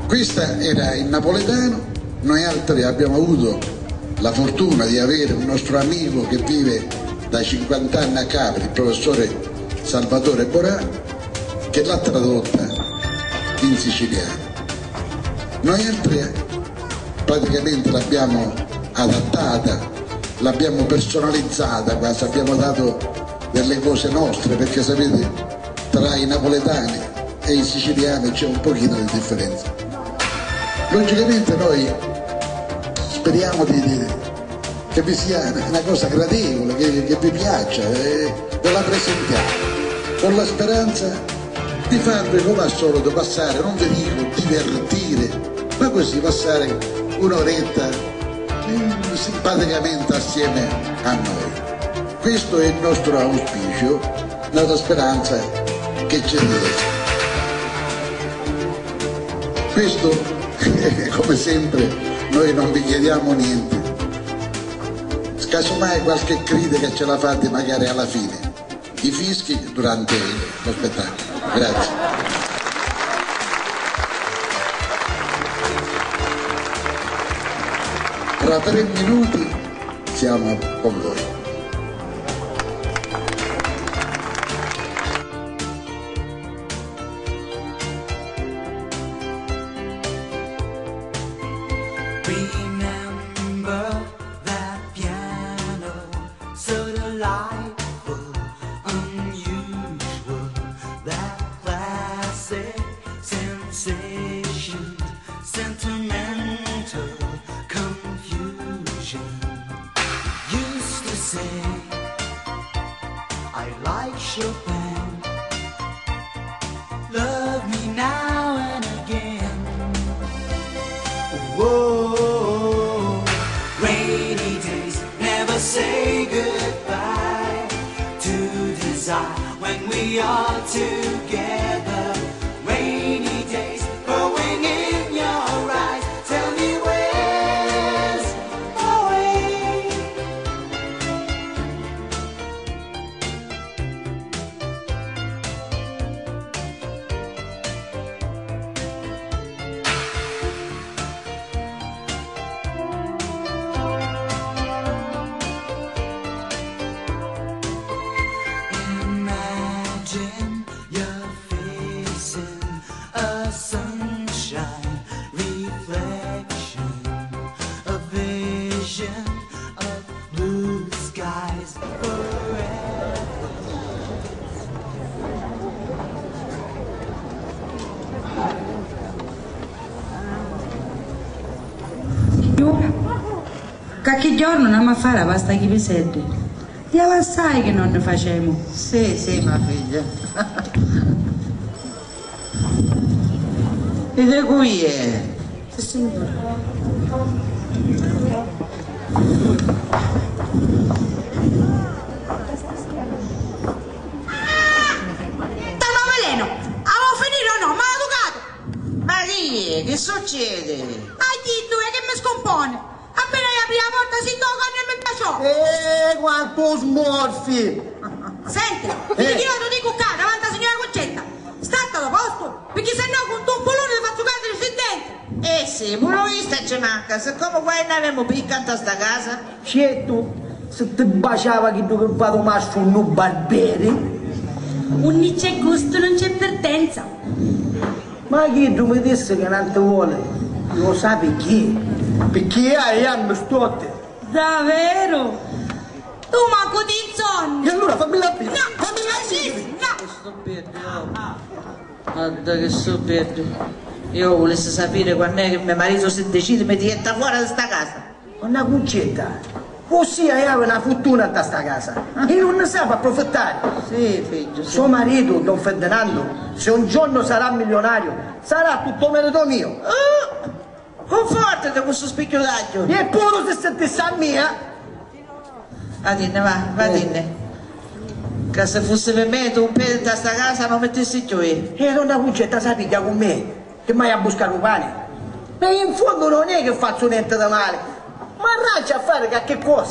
Questa era in napoletano. Noi altri abbiamo avuto la fortuna di avere un nostro amico che vive da 50 anni a Capri, il professore Salvatore Borà, che l'ha tradotta in siciliano. Noi altri praticamente l'abbiamo adattata, l'abbiamo personalizzata quasi, abbiamo dato delle cose nostre, perché sapete, tra i napoletani e i siciliani c'è un pochino di differenza. Logicamente noi speriamo che vi sia una cosa gradevole, che vi piaccia, ve la presentiamo, con la speranza di farvi come al solito passare, non vi dico divertire, ma così passare un'oretta simpaticamente assieme a noi. Questo è il nostro auspicio, nella speranza che ci riesca. Questo, come sempre, noi non vi chiediamo niente. Casomai qualche critica ce la fate magari alla fine. I fischi durante lo spettacolo. Grazie. Tra 3 minuti siamo con voi. Qualche giorno andiamo a fare la pasta ai piselli. E la sai che non ne facciamo? Sì, sì, mia figlia. E di cui è? Sì, signora. Veleno, avevo finito o no? Ma educato! Ma che succede? Agli due che mi scompone! Appena apri la porta si tocca e mi baciò! Quanto smorfi! Senti, ti chiedo di cuccare davanti alla signora Concetta! State al posto, perché se no con un polone ti faccio cadere sul dente! Sì, pure vista ci manca, siccome qua ne abbiamo piccante a sta casa. Certo, se ti baciava che tu che vado masso un barberi? Non c'è gusto, non c'è pertenza. Ma chi tu mi disse che non ti vuole? Lo sai perché? Perché hai anni stotte. Davvero? Tu manco di insonnia! E allora fammi la pizza! No, fammi la pizza! Che stupendo, guarda che stupendo. Io volessi sapere quando è che mio marito si decide mi diventa fuori da sta casa. Una concetta, così hai una fortuna da sta casa e non ne sa approfittare. Sì, figlio, sì. Suo marito, Don Ferdinando, se un giorno sarà milionario, sarà tutto merito mio. Confortati questo spicchiottaggio. E pure se sentisse a mia. Vadine, va dinne. Che se fosse per me tu un piede da sta casa non mettessi giù. E non ha concetta, sa piglia con me, che mai a buscare un pane. E in fondo non è che faccio niente da male, ma arrangia a fare qualche cosa.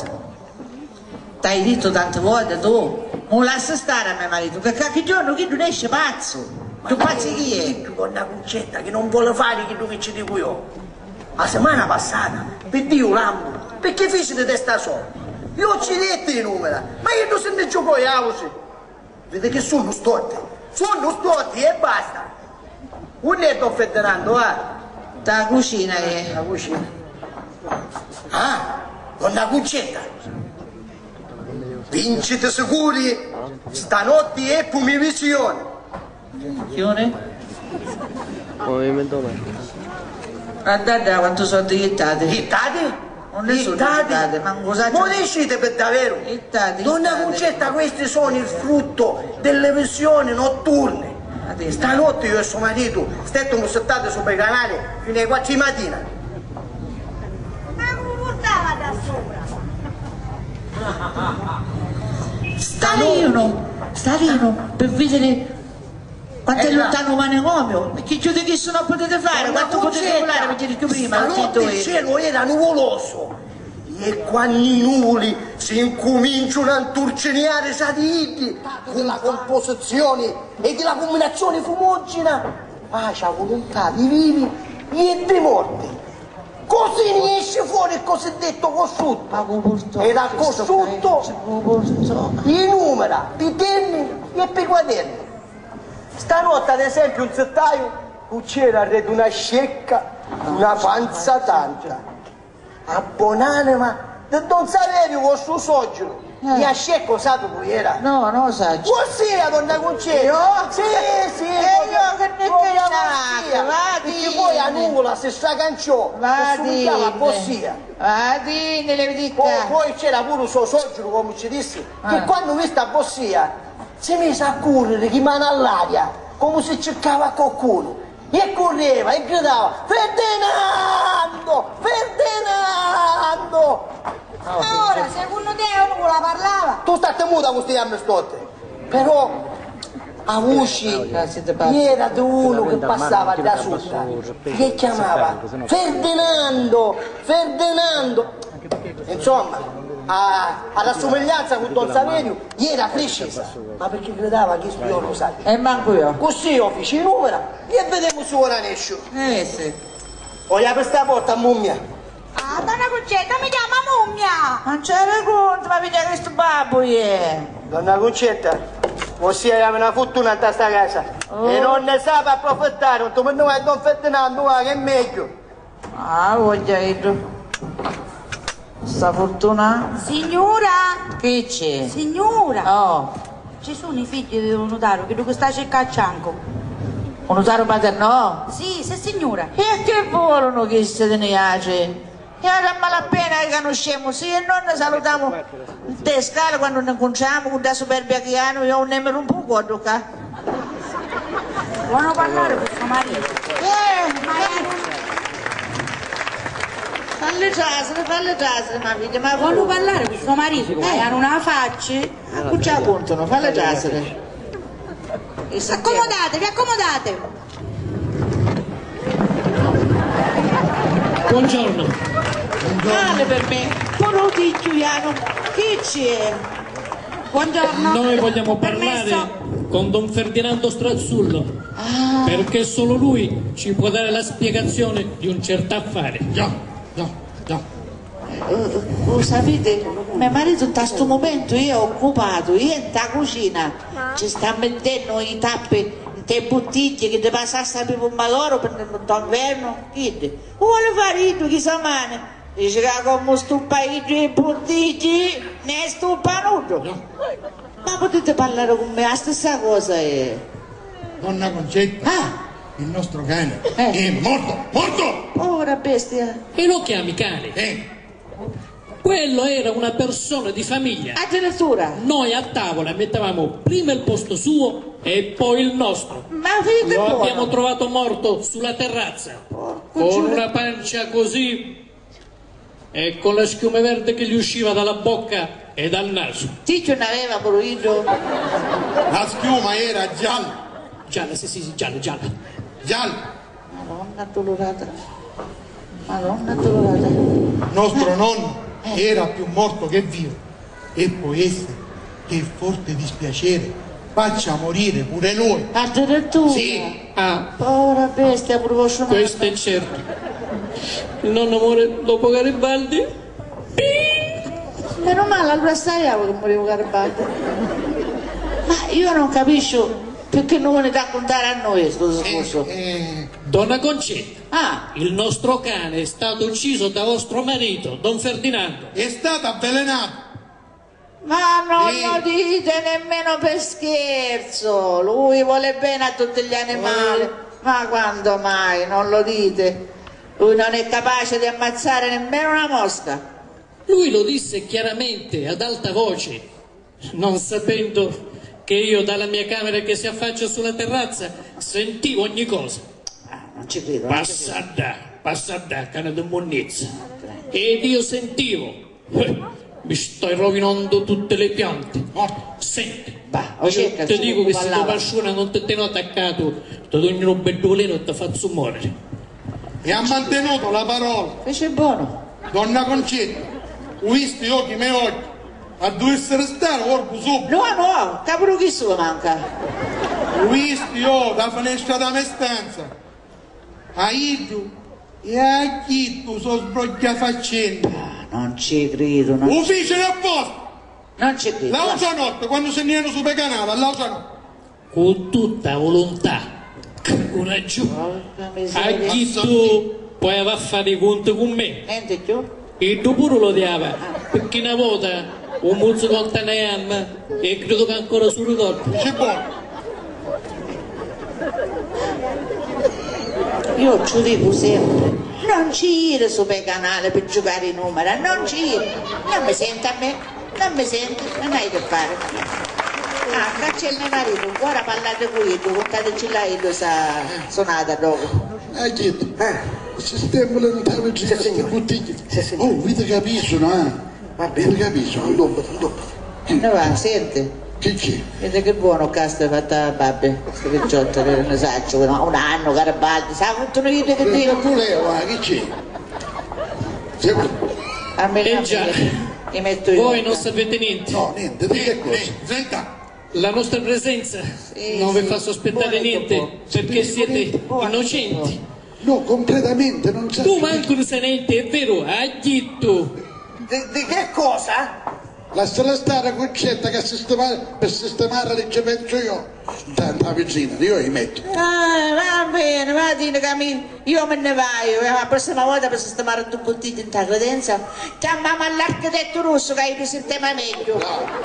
T'hai detto tante volte tu, non lascia stare a mio marito, che qualche giorno chi non esce pazzo. Tu pazzi chi è? Con una concetta che non vuole fare quello che ci dico io. La settimana passata, per Dio Lambo, perché feci di testa sola? Io ci detto i numeri, ma io non se ne gioco così. Vede che sono storti e basta. Un netto Ferdinando, Da cucina che la cucina. Ah, con una concetta. Vincite sicuri, stanotte è pumivisione. Chione? Guardate quanto soldi ghittati. Ghittati? Non ne sono ghittati, ma cosa non uscite per davvero? Donna Concetta, questi sono il frutto delle visioni notturne. Stanotte io e suo marito stiamo settate sopra i canali fino alle 4 di mattina. Ma come portava da sopra? Starino per vedere quanto è lontano il manicomio, che giudichi non potete fare, quanto potete volare per dire più prima. Stanotte il cielo era nuvoloso e quando i nuvoli si incominciano a inturcineare satelliti con la composizione e della combinazione fumogena, c'è volontà di vivi e di morti. Così ne esce fuori il cosiddetto cosciutto. E dal cosciutto i numeri, i termini e i quaderni. Stanotte ad esempio un settaio c'era arredo una scecca, una panza tanta. A buonanima di Don Saverio con suo soggero. Mi ha scecco, sa dove era? No, non lo so. Così la donna Concetta? Sì, e io che ne penso? Perché poi a nuvola se sta canciò, si chiama Bossia. Vadine, le dica. Poi c'era pure il suo soggero, come ci disse, che quando vista Bossia si è messa a correre di mano all'aria, come se cercava qualcuno. E correva e gridava: Ferdinando! Ferdinando! Ora, secondo te uno la parlava? Tu stai muta con questi anni stotte. Però a voci era di uno che passava da sopra e chiamava Ferdinando! Ferdinando! Insomma, alla somiglianza con Don Saverio era precisa, ma perché credeva che io lo sapevo. E manco io. Così io feci i numeri e vediamo su ora nescio. Sì. Voglio per sta porta, mummia. Ah, donna Concetta, mi chiama mummia! Non c'era conto, ma vedi questo babbo Donna Concetta, ossia aveva una fortuna in questa casa e non ne sa per approfittare, non per noi a Don Ferdinando, che è meglio. Voglio io. Sta fortuna? Signora! Che c'è? Signora! Ci sono i figli di un notario che lui sta cercando a Cianco. Un notario paterno? Sì, signora. E che vogliono che se ne piace? E ora malapena che conosciamo, sì, e non salutiamo te scala quando ne incontriamo con la superbia che hanno, io nemmeno un po' guardo qua. Vuoi parlare con suo marito? Falle trasere, ma figlia, ma Vuoi parlare con suo marito? Hanno una faccia. Non ce la contano, falle trasere. Accomodatevi. Buongiorno. Male per me, però di Giuliano, che c'è? Buongiorno. Noi vogliamo parlare con Don Ferdinando Strazzullo, perché solo lui ci può dare la spiegazione di un certo affare. Già. Sapete, mio marito in questo momento è occupato, io in cucina, ci sta mettendo i tappi, le bottiglie che ti passasse per un maloro per il inverno, che vuole fare io chi sa male? Dice che come stupa i bottiglie, ne è stupanuto. Ma potete parlare con me, la stessa cosa è. Donna Concetta, il nostro cane è morto! Povera bestia. E lo chiami cane? Quello era una persona di famiglia. Addirittura. Noi a tavola mettevamo prima il posto suo e poi il nostro. Ma vedete Lo abbiamo trovato morto sulla terrazza, con una pancia così e con la schiuma verde che gli usciva dalla bocca e dal naso. Ticcio ne aveva provito. La schiuma era gialla. Gialla, sì, gialla. Madonna addolorata. Nostro nonno era più morto che vivo e può essere che forte dispiacere faccia morire pure lui. Addirittura? Sì. Ah, Povera bestia, pure vostro nonno. questo è certo. Il nonno muore dopo Garibaldi. Meno male, allora staiamo che morivo Garibaldi. Ma io non capisco perché non vuole raccontare a noi questo discorso. Donna Concetta, Ah, il nostro cane è stato ucciso da vostro marito, Don Ferdinando. È stato avvelenato. ma non Sì. lo dite nemmeno per scherzo. Lui vuole bene a tutti gli animali. Ma quando mai? Non lo dite. Lui non è capace di ammazzare nemmeno una mosca. Lui lo disse chiaramente, ad alta voce, non sapendo che io dalla mia camera che si affaccia sulla terrazza sentivo ogni cosa. Ah, non ci credo. Non ci credo. Passa da, cane di monnezza. Ed io sentivo, mi stai rovinando tutte le piante. Senti, Bah, io cerca, ti su, dico che se ballava. tu persona non ti tengo attaccato, ti do un bedolino e ti faccio morire. E ha mantenuto la parola. Fece buono. Donna Concetta, ho visto io che mi occhi. A doversi restare orco subito. No, capro chi solo manca. Ho visto io da finestra da me stanza. A Idu e a chi tu sono sbroggiafaccendo. Ah, non ci credo, non, Ufficio apposta. non ci credo. L'altra notte, quando se ne erano su Pecanata, l'altra notte. Con tutta volontà, coraggio, Porca a miseria. chi tu puoi va a fare i conti con me. Niente più? E tu pure lo odiava, perché una volta un muzzo con Tanayam e credo che ancora sul ricordo. Dice buono. Io ci dico sempre, non ci ire su per canale per giocare i numeri, non ci ire. Non mi sente a me, non mi sente, non hai che fare. Ah, caccia il mio marito, ora parlate con lui, contateci là e lo sa suonata dopo. Chiedo, se stiamo lontano ci sono bottiglie. Oh, vi capiscono, Va vi bene. capiscono. Un dopo. No, va, senti. Che c'è? Vedi che buono casta è fatta la babbe, questo picciotta che ne saccio, un anno Garibaldi, sa quanto non che Non dico? volevo, che c'è? A me Eh già, mi metto io. voi non sapete niente. No, niente, di che cosa? Senta, La nostra presenza Sì, non vi sì. fa sospettare Buono, niente buono. perché siete Buono. innocenti. No, completamente, non sa. Tu manco ne sai niente, è vero, hai detto. Di che cosa? Lasciala stare Concetta che per sistemare le ci penso io. Tanta vicina, io li metto. Ah, va bene, va a dire che io me ne vai, la prossima volta per sistemare un bottiglio in ta credenza, chiamiamo all'architetto russo che ti sistema meglio.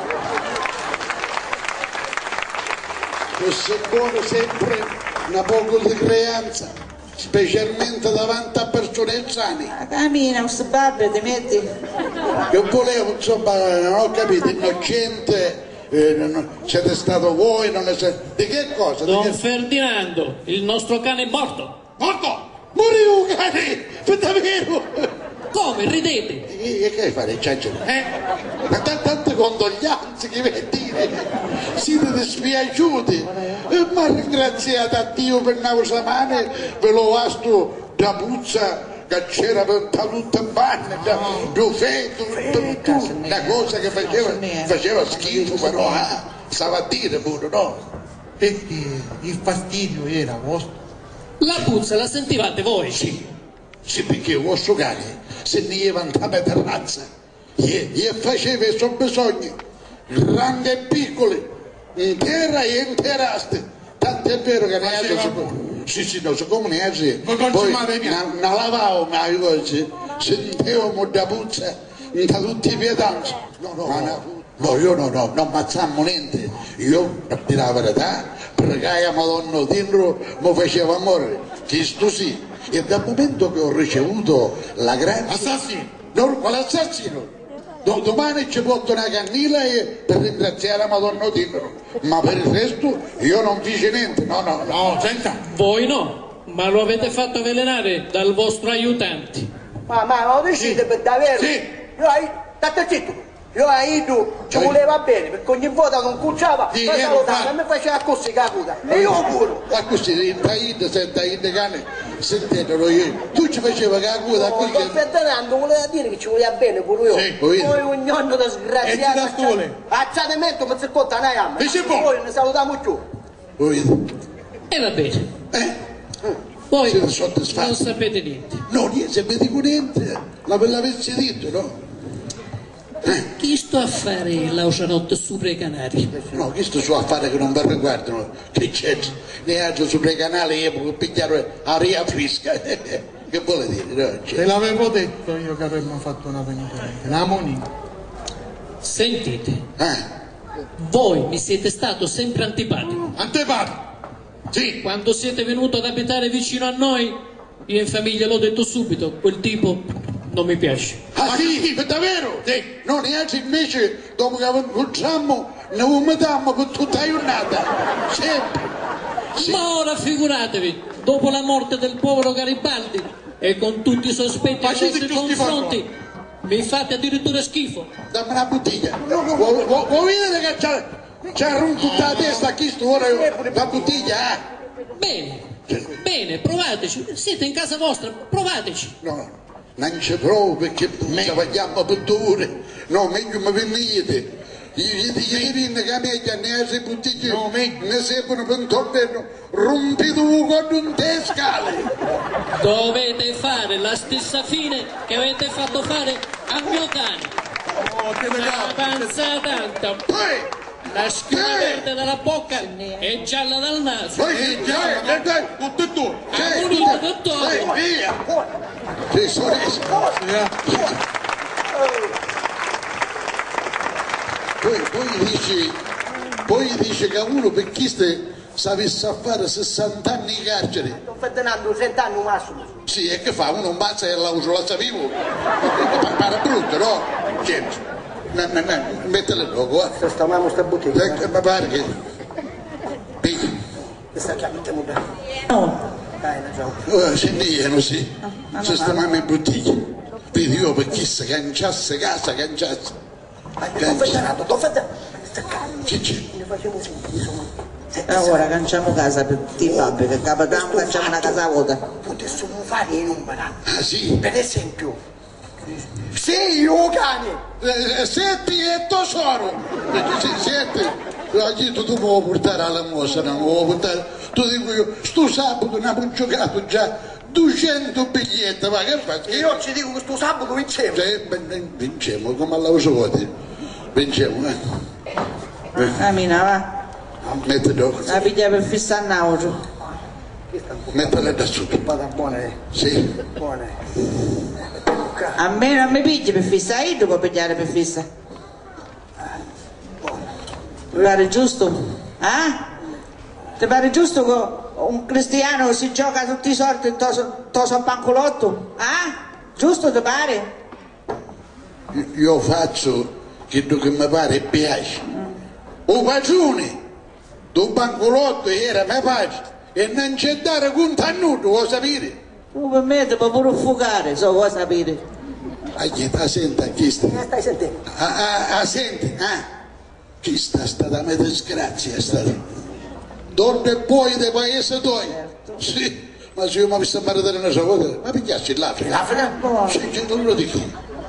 Questo è buono sempre una poco di creanza, specialmente davanti a persone sane. Cammina, questo babbo ti metti. Io volevo, insomma, non ho capito, innocente, siete stato voi, non ne siete... Di che cosa? Di Don che... Ferdinando, il nostro cane è morto. morto! Morivo, cane! Per davvero! Come? Ridete? E che fare, ciancelo? Ma tante condoglianze che per dire, siete dispiaciuti, ma ringraziate a Dio per una cosa male, ve lo vasto da puzza che c'era per tutta panna, più freddo, una cosa che faceva schifo, però stava a dire pure, no? Perché il fastidio era vostro. La puzza la sentivate voi? Sì, perché il vostro cane se ne levantava per terrazza e faceva i suoi bisogni, grandi e piccoli, intera e interaste. Tanto è vero che ne ha sì, no, siccome ne ha poi non lavavo mai cose, sentivamo da puzza da tutti i pietanti. No, io non ammazzammo niente, io per dire la verità, pregai a Madonna dentro, mi faceva morire, questo sì. E dal momento che ho ricevuto la grazia... Assassino! No, quale assassino? Domani ci porto una cannila per ringraziare la Madonna Dentro, ma per il resto io non fece niente, no. No, senta, Voi no, ma lo avete fatto avvelenare dal vostro aiutante. Ma lo decide per davvero? Sì. Io state zitto. Io a Idu ci voleva bene, perché ogni volta non cucciava, Sì, poi salutava, e mi faceva così caputa. E io pure. Ma così, il Taid, se il Taid cane sentendolo io, tu ci facevi che la coda qui Don Ferdinando voleva dire che ci voleva bene pure io. Sì, poi un nonno disgraziato. E ti da sole. Acciadimento per circonta una yamma. Dice buono. Poi ne salutiamo più. E va bene. Siete Voi soddisfatti? non sapete niente. No, niente, se dico niente, l'avessi detto, no? Chi sto a fare l'aucianotte sopra i canali? No, questo sono affari che non mi riguardano, che c'è, ne agio sopra i canali io può pigliare aria fresca. Che vuole dire? No? Te l'avevo detto io che avremmo fatto una penitenza. La Monica. Sentite, Ah, voi mi siete stato sempre antipatico. Antepatico. Sì. Quando siete venuto ad abitare vicino a noi, io in famiglia l'ho detto subito, quel tipo non mi piace. ah sì, è davvero? Sì. No, neanche invece, dopo che incontriamo, ne vomitammo per tutta la giornata. Sempre. Sì. Ma ora figuratevi, dopo la morte del povero Garibaldi e con tutti i sospetti Ma nei ci vostri dico schifo confronti, mi fate addirittura schifo. Dammi una bottiglia. Vuoi vedere che c'ha rotto tutta la testa a chi sto ora la bottiglia? Bene, bene, provateci. Siete in casa vostra, provateci. No, non ci provo perché ci vogliamo per ore. No, meglio mi venite. Ieri che a me ne ha bottiglie, No, meglio. ne servono per un tornello, rompito con un te scale. Dovete fare la stessa fine che avete fatto fare a mio cane. Oh, te ne La panza tanta, Poi, la schiuma verde dalla bocca e gialla dal naso. poi, dai, tutte e due. Ammonito, dottore. via. Sì, sorella. Poi dice che uno per chi sapesse a fare 60 anni in carcere. Don Ferdinando, 100 anni massimo. Sì, e che fa? Uno un mazza e la sapevo. Pare brutto, no? Gente, mettele logo, Se stavamo sta bottiglia. mi pare che... Vedi? Questa già mettiamo bene. No, Dai, ragione. Sentiamo, sì. Se stavamo in bottiglia. Vedi, io per chi si canciasse casa, canciasse. Don Ferdinando, Don Ferdinando. Sta calmo. Che c'è? Ne facciamo sentire, insomma. Ora canciamo casa per tutti i babbi, che capitano facciamo una casa vuota. Potessimo fare i numeri. Ah, sì? Per esempio, se io cane. Senti e tesoro. Senti, oggi tu mi vuoi portare alla mossa, non mi vuoi portare... Tu dico io, sto sabato ne abbiamo giocato già 200 biglietti, ma che fai? Io ci dico che sto sabato vinciamo. Vinciamo, come alla usovati. Vinciamo, Camina, va. Mettilo, La piglia per fissare nauro. mettila da sotto. Vada buona, Sì. buona. A me non mi pigli per fissare, io devo pigliare per fissare. Ti pare giusto? Ti pare giusto che un cristiano si gioca tutti i soldi in toso bancolotto? Giusto ti pare? Io faccio quello che mi pare e piace. O pagione, do bancolotto era mi piace e non c'è dare conto a nulla, vuoi sapere? Tu per me ti puoi pure fugare, so vuoi sapere. Aglieta, senta, chi sta? Stai sentendo? Senti, chi sta stata una disgrazia, è stata. Donne e poi dei paesi tuoi. Sì, ma se io mi avessi maritare una cosa, ma pigliassi l'Africa. L'Africa? Sì, non lo dico.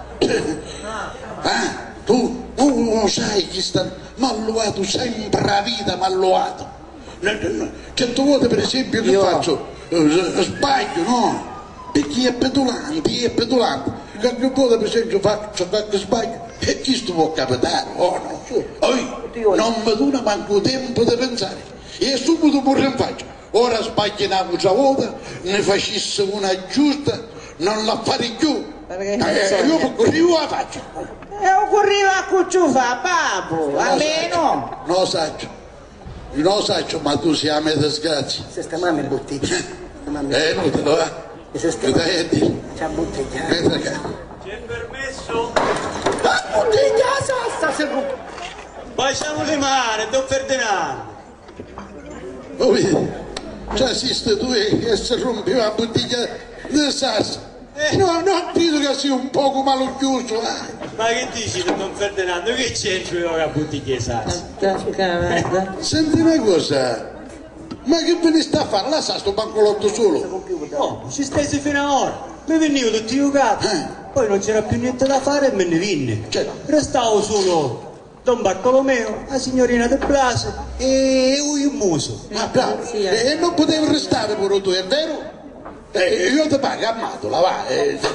Tu lo sai chi sta malluato, sempre la vita malluato. Certe volte per esempio che faccio? Sbaglio, no? E chi è petulante, Qualche volta per esempio faccio qualche sbaglio e chi sto può capitare? Oh no, non mi dona manco tempo di pensare. E subito pure in faccia. Ora sbaglio una volta, ne facessi una giusta, non la fare più. Io corrivo la faccia. E occorreva a cucciufa, babbo, almeno. Non lo so, ma tu sei a me disgrazia. Se stiamo in bottiglia. Non te lo va. E se Che dai a dire? c'è bottiglia. Mentre che... C'è permesso? La bottiglia sassa se rompe. Facciamo le mani, Don Ferdinando. Oh, vedi? Già esiste tu e si rompe la bottiglia di salsa. No, non credo che sia un poco malo chiuso. Ma che dici, Don Ferdinando? Che c'entro io con la bottiglia di salsa? Senti una cosa, Ma che ve ne sta a fare? Lascia sto bancolotto solo. No, ci stesi fino a ora. Mi venivo tutti giocati. Poi non c'era più niente da fare e me ne vinne. Restavo solo Don Bartolomeo, la signorina De Blasi e il muso. Ah, bravo. E non potevo restare pure tu, è vero? Io ti pago, ammatola, va.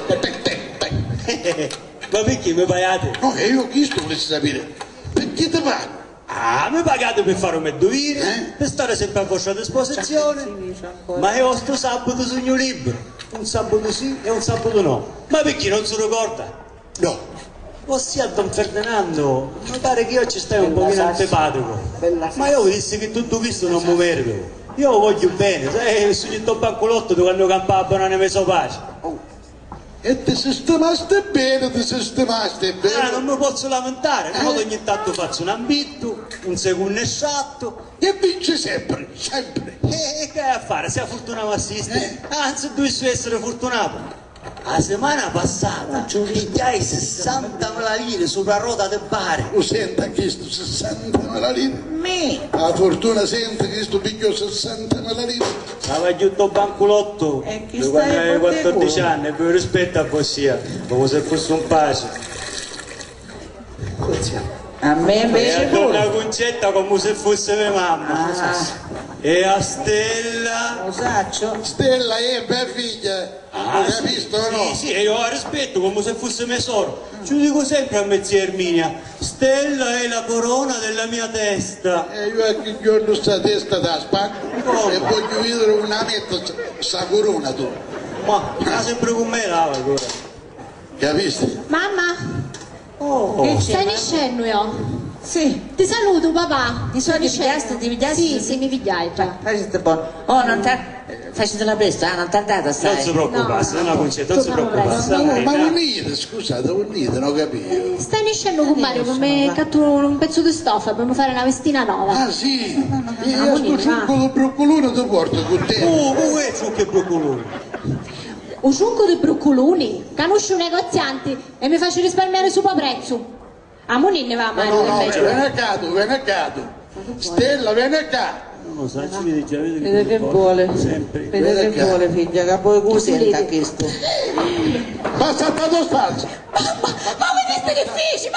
Ma perché mi pagate? No, io chiesto volessi sapere. Perché ti pago? Ah, mi pagate per fare un dovere, per stare sempre a vostra disposizione. Ma io sto sabato sogno libero. Un sabato sì e un sabato no. Ma perché non si ricorda? No. Ossia Don Ferdinando, mi pare che io ci stai un pochino antipatico. Ma io vi dissi che tutto questo non mi merito. Io voglio bene, sai, sogno il bancolotto quando campava banane messo pace. E ti sistemaste bene, ti sistemaste bene. Ah, non mi posso lamentare, no? Ogni tanto faccio un ambitto, un secondo esatto. E vince sempre, sempre. E che hai a fare? Sei fortunato assiste? Anzi, dovessi essere fortunato. La settimana passata pigliai 60.000 lire sulla ruota del bar. Lo senta che sto 60.000 lire? Me! La fortuna sente che sto piglio 60.000 lire. Stava giù il bancolotto quando avevi 14 anni e per rispetto a Bossia, come se fosse un pace. A me invece E a una concetta come se fosse mia mamma. E a Stella... Osaccio? Stella è per figlia. Hai visto o no? Sì, io la rispetto come se fosse mia sorella. Ci dico sempre a mia zia Erminia, Stella è la corona della mia testa. E io a che giorno sta testa da spacco e voglio vedere una metta sta corona tu. Ma sempre con me là allora. Capisci? Mamma, Oh, stai nascendo io? Sì. Ti saluto papà. Ti pigliasti? Sì, mi pigliai già. Facete buono. Oh, non facete la presta, non tardate a stare. non si preoccupare, se è una concetta, non si preoccupare. Ma unite, scusate, unite, non capisco. Stai nascendo con Mario per me catturo un pezzo di stoffa per mi fare una vestina nuova. Ah sì? E io sto ciucco di broccolone ti porto con te. Come è ciò che broccolone? Un ciunco di broccoloni, conosco i negozianti e mi faccio risparmiare su prezzo. A Monin ne va Mario No, invece. viene a caso. Stella, viene a caso. Non lo so, ci vede già, Vede che vuole. sempre. Vede che vuole, figlia, che poi così è questo. Passa a tua stanza. Ma vedete che feci? Ma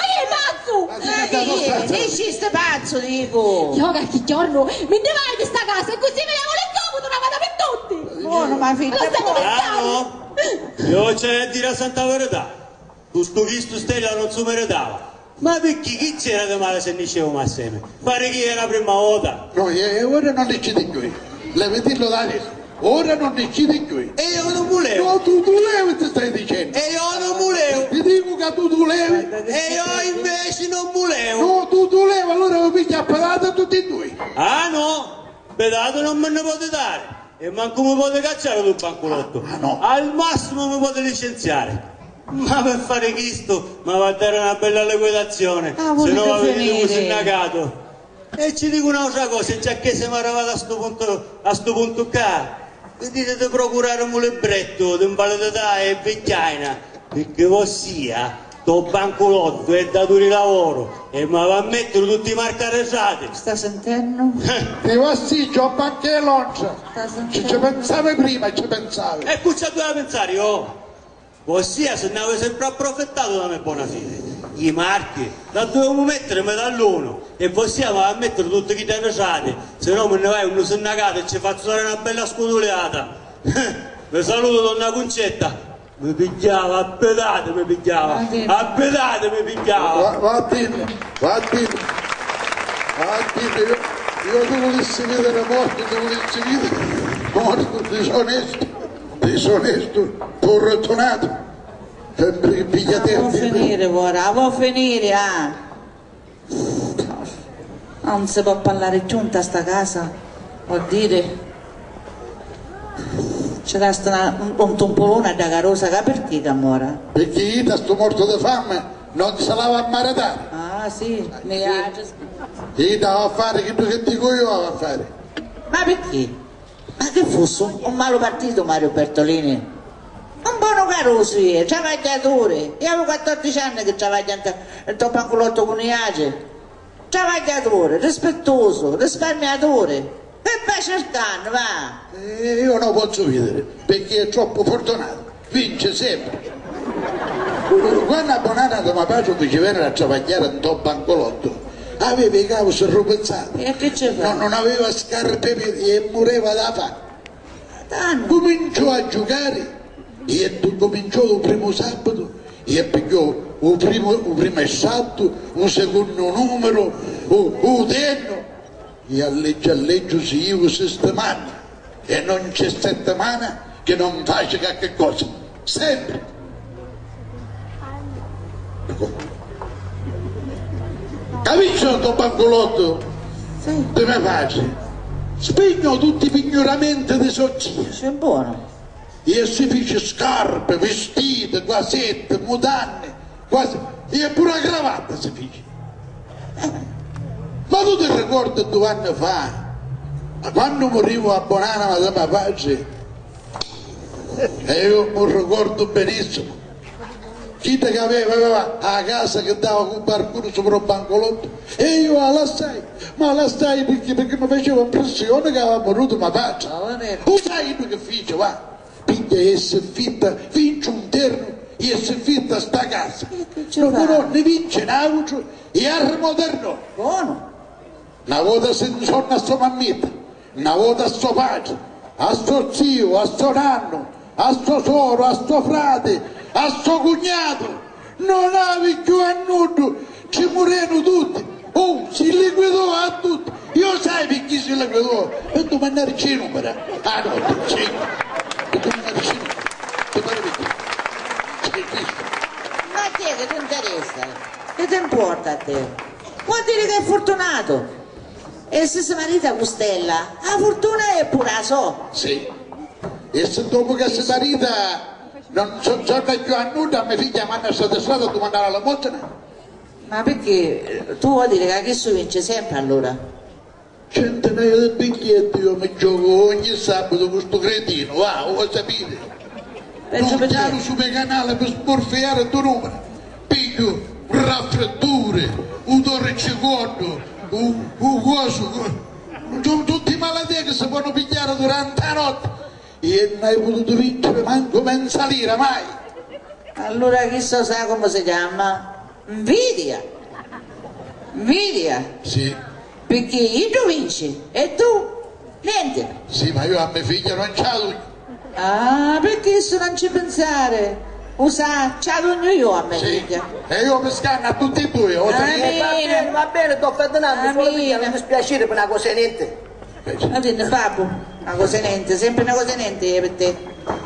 che è pazzo? Dici sto pazzo, dico. Io qualche giorno me ne vai di sta casa e così me ne vuole il comodo una vada per tutti. Buono, ma figlia. Lo stiamo Ah pensando. no? Io c'è a dire la santa verità. Tutto questo Stella non si meritava. Ma perché chi c'era di male se ne dicevamo assieme? Pare che era la prima volta. No, ora non decidi qui. Le vederlo da adesso. Ora non decidi qui. E io non volevo. No, tu levi ti stai dicendo. E io non volevo. Ti dico che tu levi. E io invece non volevo. No, tu levi, allora mi piglia a pedata tutti e due. Ah no? Pedato non me ne potete dare. E manco mi potete cacciare sul bancolotto. Ah, no. Al massimo mi potete licenziare. Ma per fare questo mi va a dare una bella liquidazione. Se no avete un sindacato. E ci dico un'altra cosa, già che siamo arrivati a sto punto qua, vi dite di procurare un libretto di invalidità e vecchiaina, perché ossia, sto bancolotto è dato di lavoro e mi va a mettere tutti i marcaresati. Sta sentendo? Ti va sì, c'ho anche l'oncia. Ci pensavi prima, ci pensavi. E qui c'è da pensare, oh! Ossia, se ne avevo sempre approfittato da me buona fede. I marchi, la dovevamo mettere medallone e possiamo a mettere tutti i terracati, se no me ne vai un sindacato e ci faccio dare una bella scudoleata. Vi saluto donna Concetta, mi pigliava, a pedate mi pigliava, a pedate mi pigliava. Va a dire, io ti volessi vedere morto, ti volessi vedere morto, disonesto, porrettonato. Sempre che piglia te. Può finire, ora, può finire, ah. Non si può parlare giunta a sta casa, vuol dire. C'era un tompolone da carosa, che perché che mora? Perché io da sto morto di fame non se lava a maritare. Ah sì, mi piace. Io davo a fare che dico io a fare. Ma perché? Ma che fosse un malo partito Mario Bertolini? Un buono carosi, travagliatore. Io avevo 14 anni che travagliavo il tuo bancolotto con i ace. Travagliatore, rispettoso, risparmiatore. E fa cercare, va. Io non posso vedere, perché è troppo fortunato, vince sempre. Quando a Bonanna mi piace che ci venne a travagliare in top bancolotto, aveva i cavi serrupezzati, E che ci fa? non aveva scarpe e moriva da fame. Cominciò a giocare e cominciò il primo sabato e pigliò il primo salto, un secondo numero, un tenno e alleggia si io settimana e non c'è settimana che non faccia qualche cosa, sempre. Capisci questo bancolotto? Sì. Come faccio? Spegno tutti i pignoramenti di sozzia. C'è buono. E si fece scarpe, vestiti, guasette, mutanne, quasi, e pure la cravatta si fece. Ma tu ti ricordi 2 anni fa, quando morivo a Bonanna Madama Pace, e io mi ricordo benissimo, chi che aveva a casa che dava con qualcuno sopra un bancolotto, e io la lasciai perché mi faceva impressione che aveva morto ma Pace. Tu sai che fece, va? Piglia e si fitta, vince un terno e si fitta sta casa. Non ne vince un e arrimodernò. Buono. Una volta si torna a sua mammita, una volta a suo padre, a suo zio, a suo nonno, a suo soro, a suo frate, a suo cugnato. Non avevi più a nudo, ci morirono tutti. Oh, si liquidò a tutti. Io sai per chi si liquidò? Per domandare il numero. Ah no, c'è. Ma a te che ti interessa? Che ti importa a te? Vuol dire che è fortunato. E se si marita con Stella, la fortuna è pure la so. Sì. E se dopo che si marita non sono più a nulla, mia figlia mi hanno stata strada a domandare alla montana? Ma perché tu vuoi dire che adesso vince sempre allora? Centinaia di biglietti io mi gioco ogni sabato con sto cretino, va, vuoi sapere? Non chiamo su quel canale per sporfiare il tuo numero, piglio raffreddure, un torriccicondo, un coso, sono tutte malattie che si possono pigliare durante la notte e non hai potuto vincere manco mensalire mai. Allora chissà sa come si chiama? Invidia. Invidia. Sì. Perché io vinci e tu niente. Sì, ma io a mia figlia non c'ho. Ah, perché se non ci pensare? Usa, c'ha l'ogno io a me figlia. E io mi scanno a tutti e due. Va bene, sto Ferdinando, solo perché non mi spiacere per una cosa niente. Va bene, babbo, una cosa niente, sempre una cosa niente per te.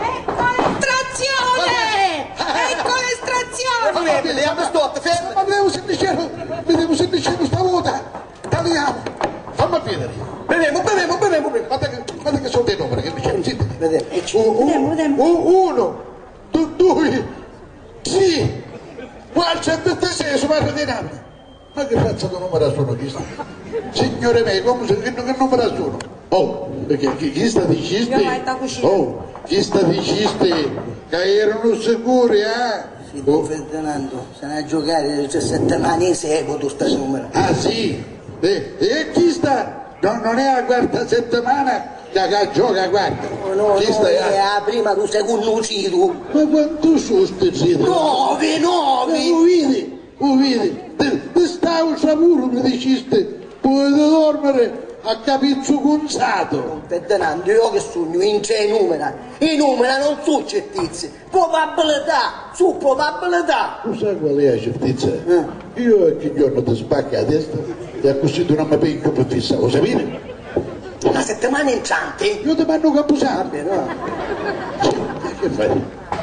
Estrazione! Ecco l'estrazione! Vediamo sto, fermo. Ma devo semplicemente stavolta. Tagliamo. Fammi vedere. Beviamo. Guarda che sono dei numeri che mi c'è. Vediamo. Uno, due, sì. Qua c'è 26, sono di Napoli. Ma che razza di numero sono questo? Signore me, che numero sono? Oh, perché chi sta dicendo? Oh, chi sta dicendo che erano sicuri, Sì, Ferdinando, se ne a giocare 17 anni seguo tu sta numero. Ah sì? E chi sta? Non è la quarta settimana che gioca, guarda. No, chi sta? è la prima tu sei conosciuto. Ma quanto sono sti ziti? 9! Lo vedi? Ti stavo sapuro, mi diceste, potete dormire a capizzo conzato. Ferdinando, io che sogno in 6 numeri. I numeri non sono certezze, probabilità, su probabilità. Tu sai qual è la certezza? Io che giorno ti spacca la testa e così tu non mi piglio per fissa, lo sapete? Una settimana entrante? Io ti mando capusano. Vabbè, no. Sì, che fai?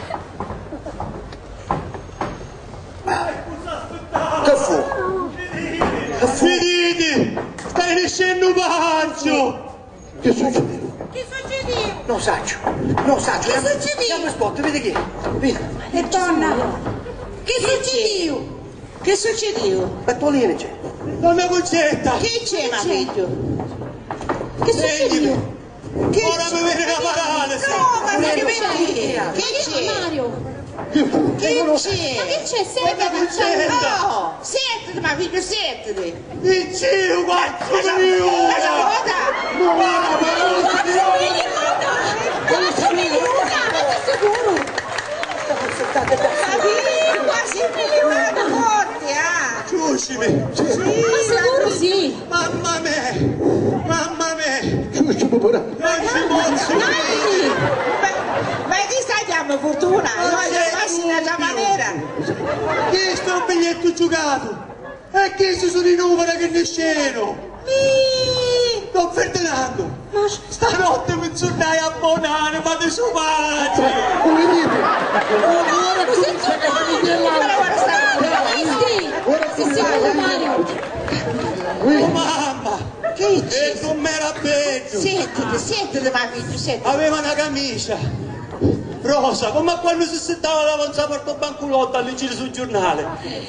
Che fu? Finiti! Stai nascendo Pancio! Che succede? Che succede? Non saccio. Che succede? Andiamo spot, vedi che? Vedi. E donna, che succede? Che succede? Bertolini c'è. Donna Concetta! Che c'è, ma figlio? Che succede? Ora mi viene la paralisi! No, ma che vedi? Che c'è? Mario, Che fu? Che c'è? Ma che c'è? Senti, No, sentiti, ma figlio, sentiti. Il Cio, quattro Quasi milione forti, ah! Giuscimi! ma sicuro sì. Mamma mia! Giusto, pure. Non ci posso credere! Ma chi sta chiamando fortuna? Io voglio massima la maniera! Chi sta un biglietto giocato? E chi si sono in numero che ne sceno? Don Ferdinando! Stanotte mi tornai a Bonare, ma di suo padre! Come dite? Ora comincia a capire Oh mamma! Che E c'è? com'era peggio! Sentiti, ma figlio, sentiti. Aveva una camicia rosa, come quando si sentava davanti alla portabanculotta a leggere sul giornale.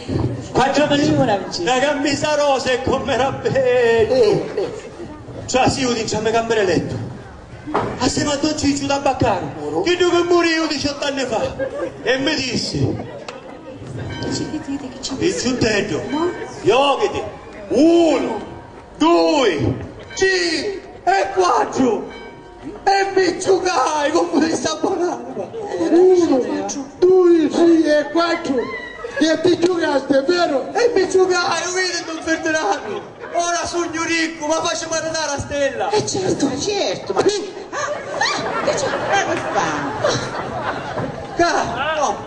La camicia rosa e com'era peggio! Cioè sì, io diciamo cambiare letto. Assieme a Don Ciccio da Baccaro, che tu che morivo 18 anni fa. E mi disse, il giuntello, yoghurt, 1, 2, 3 e 4. E mi giocai come sta buonanima. 1, 2, 3 e 4. E ti giocaste, vero? E mi giocai, vedi Don Ferdinando. Ora sogno ricco, ma facciamo arredare la stella. Certo, ma... che fa? No.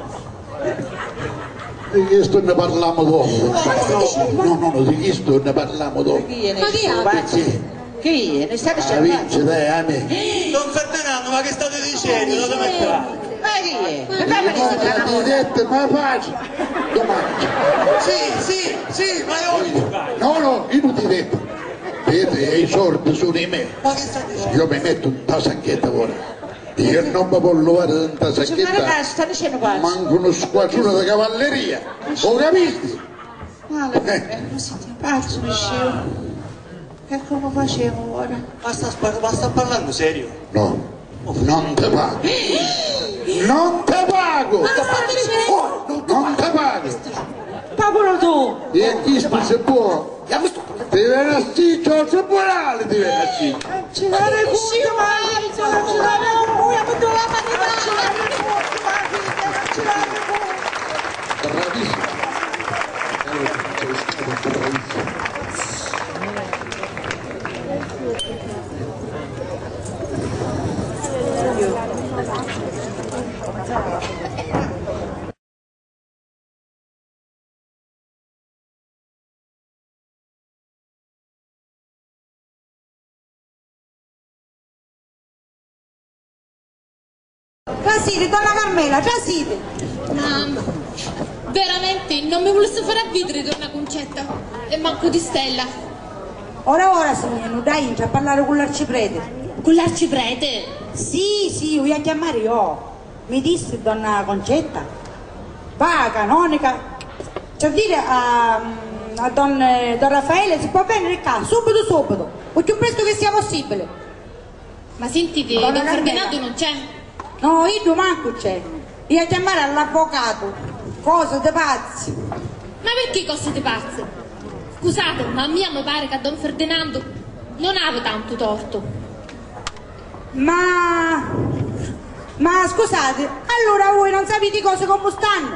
Di questo ne parliamo dopo. No, di questo ne parliamo dopo. Ma chi ha? Chi è? Ne stai La vince, dai, a me. Don Ferdinando, ma che state dicendo? Dove mettere? Ma chi è? Perché Non ti detto, ma faccio. Domani. Sì, ma io giocare. No, io non ti detto. Vedete, i sordi sono i miei. Ma che state dicendo? Io mi metto in tasacchetta ora. Io non mi posso levare in tasacchetta. sta dicendo qua? Manco uno squadrone di cavalleria. Lo capisci? Male, così ti pazzo, dicevo. Che come facevo ora? Ma sta parlando serio? No, non te pago. Non te pago! Non te pago! Pavolo tu! E chi se può? Ti viene a sticcio al tribunale, ti viene a sticcio. Ce l'hai punto, ma non ce l'avevo lui, mi doveva Bravissimo. Sei stato bravissimo. Trasite, donna Carmela, trasite. Mamma, veramente non mi volesse fare a vedere donna Concetta e manco di Stella. Ora, signor, dai, a parlare con l'arciprete. Con l'arciprete? Sì, voglio chiamare io. Mi disse donna Concetta, va canonica, cioè dire a don Raffaele si può venire qua, subito, o più presto che sia possibile. Ma sentite, Donna don Carmela. Ferdinando non c'è? No, io manco c'è. Io a chiamare all'avvocato, cose di pazzi. Ma perché cose di pazze? Scusate, ma a me mi pare che a don Ferdinando non aveva tanto torto. Ma scusate, allora voi non sapete cose come stanno?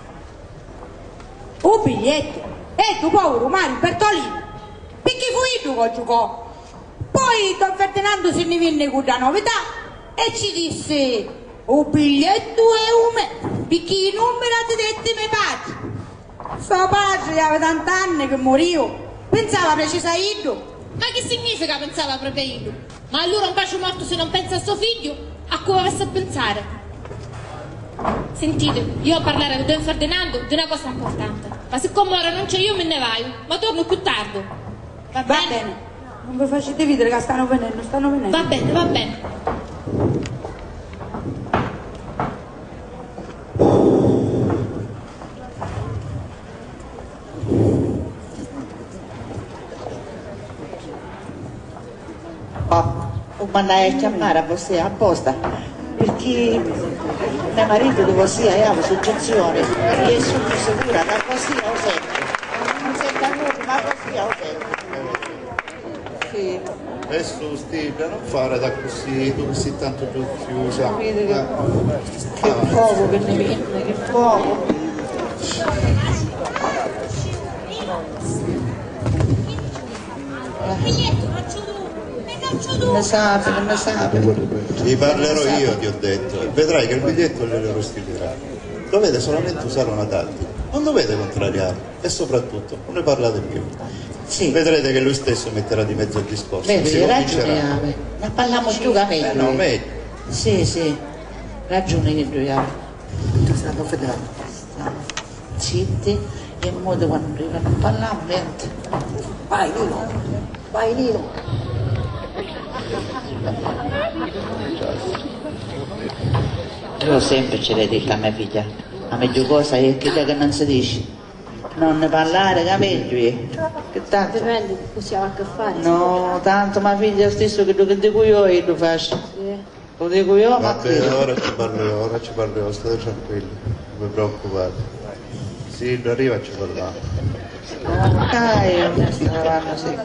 Un biglietto, e tu povero Mario Bertolini, perché fu io che giocò. Poi don Ferdinando se ne venne con la novità e ci disse un biglietto e un me, perché i numeri avete detto miei padri. Suo padre aveva tanti anni che morivo, pensava precisa io. Ma che significa pensava proprio io? Ma allora un bacio morto se non pensa a suo figlio, a come avesse a pensare? Sentite, io a parlare con don Ferdinando di una cosa importante, ma siccome ora non c'è io me ne vai, ma torno più tardi. Va bene? Non vi facete vedere che stanno venendo. Va bene. Lo mandai a chiamare a você apposta, perché Mio marito di così aveva soggezione, io sono sicura, da così ho sempre. Non sento nulla, ma così ho sempre. Sì. E su Stilda, non fare da così, tu così tanto più chiusa. Vedi che fuoco che ne viene, che fuoco. Ne sape. Ti parlerò io, ti ho detto, e vedrai che il biglietto glielo restituirà. Dovete solamente usare una tattica, non dovete contrariare e soprattutto non ne parlate più. Sì. Vedrete che lui stesso metterà di mezzo il discorso. Vedi, ragione, ma parliamo più che meglio. No, meglio. Sì, ragione che lui ha. Stiamo fedeli. Zitti, e in modo quando arriva non parliamo niente. Vai Nino. Io sempre ce l'hai detto a mia figlia, la meglio cosa è quella che non si dice, non ne parlare che meglio è, che tanto... Dipende, possiamo a che fare. No, tanto mia figlia stesso che dico io lo faccio. Sì. Lo dico io, ma... Vabbè, ora ci parlo io, state tranquilli, non vi preoccupate. Sì, arriva ci parliamo. Io sì.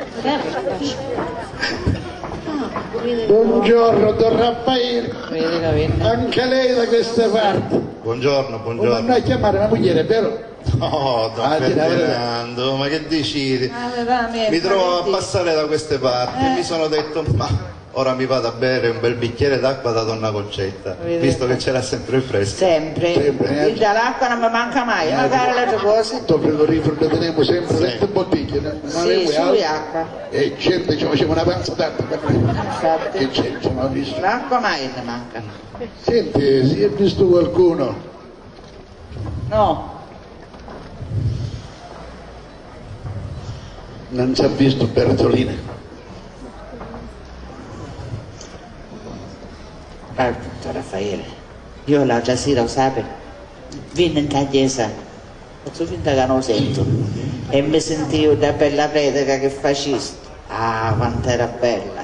Buongiorno Don Raffaele, anche lei da queste parti. Buongiorno. Non a chiamare la moglie, vero? No, Don Ferdinando, ma che decidi? Mi trovo a passare da queste parti e mi sono detto, ma ora mi vado a bere un bel bicchiere d'acqua da donna Concetta, visto che ce l'ha sempre fresca. Sempre. L'acqua non mi manca mai, magari le altre cose. Il frigorifero lo teniamo sempre dentro bottiglie, no? Sì, su acqua. E gente ci faceva una panza tanta per me. Infatti. Che gente non ho visto. L'acqua mai ne manca. Senti, si è visto qualcuno? No. Non si è visto Bertolini? Raffaele, io l'altra sera, lo sape, venne in chiesa, faccio finta che non lo sento, e mi sentivo da bella predica che facesti. Ah, quanto era bella!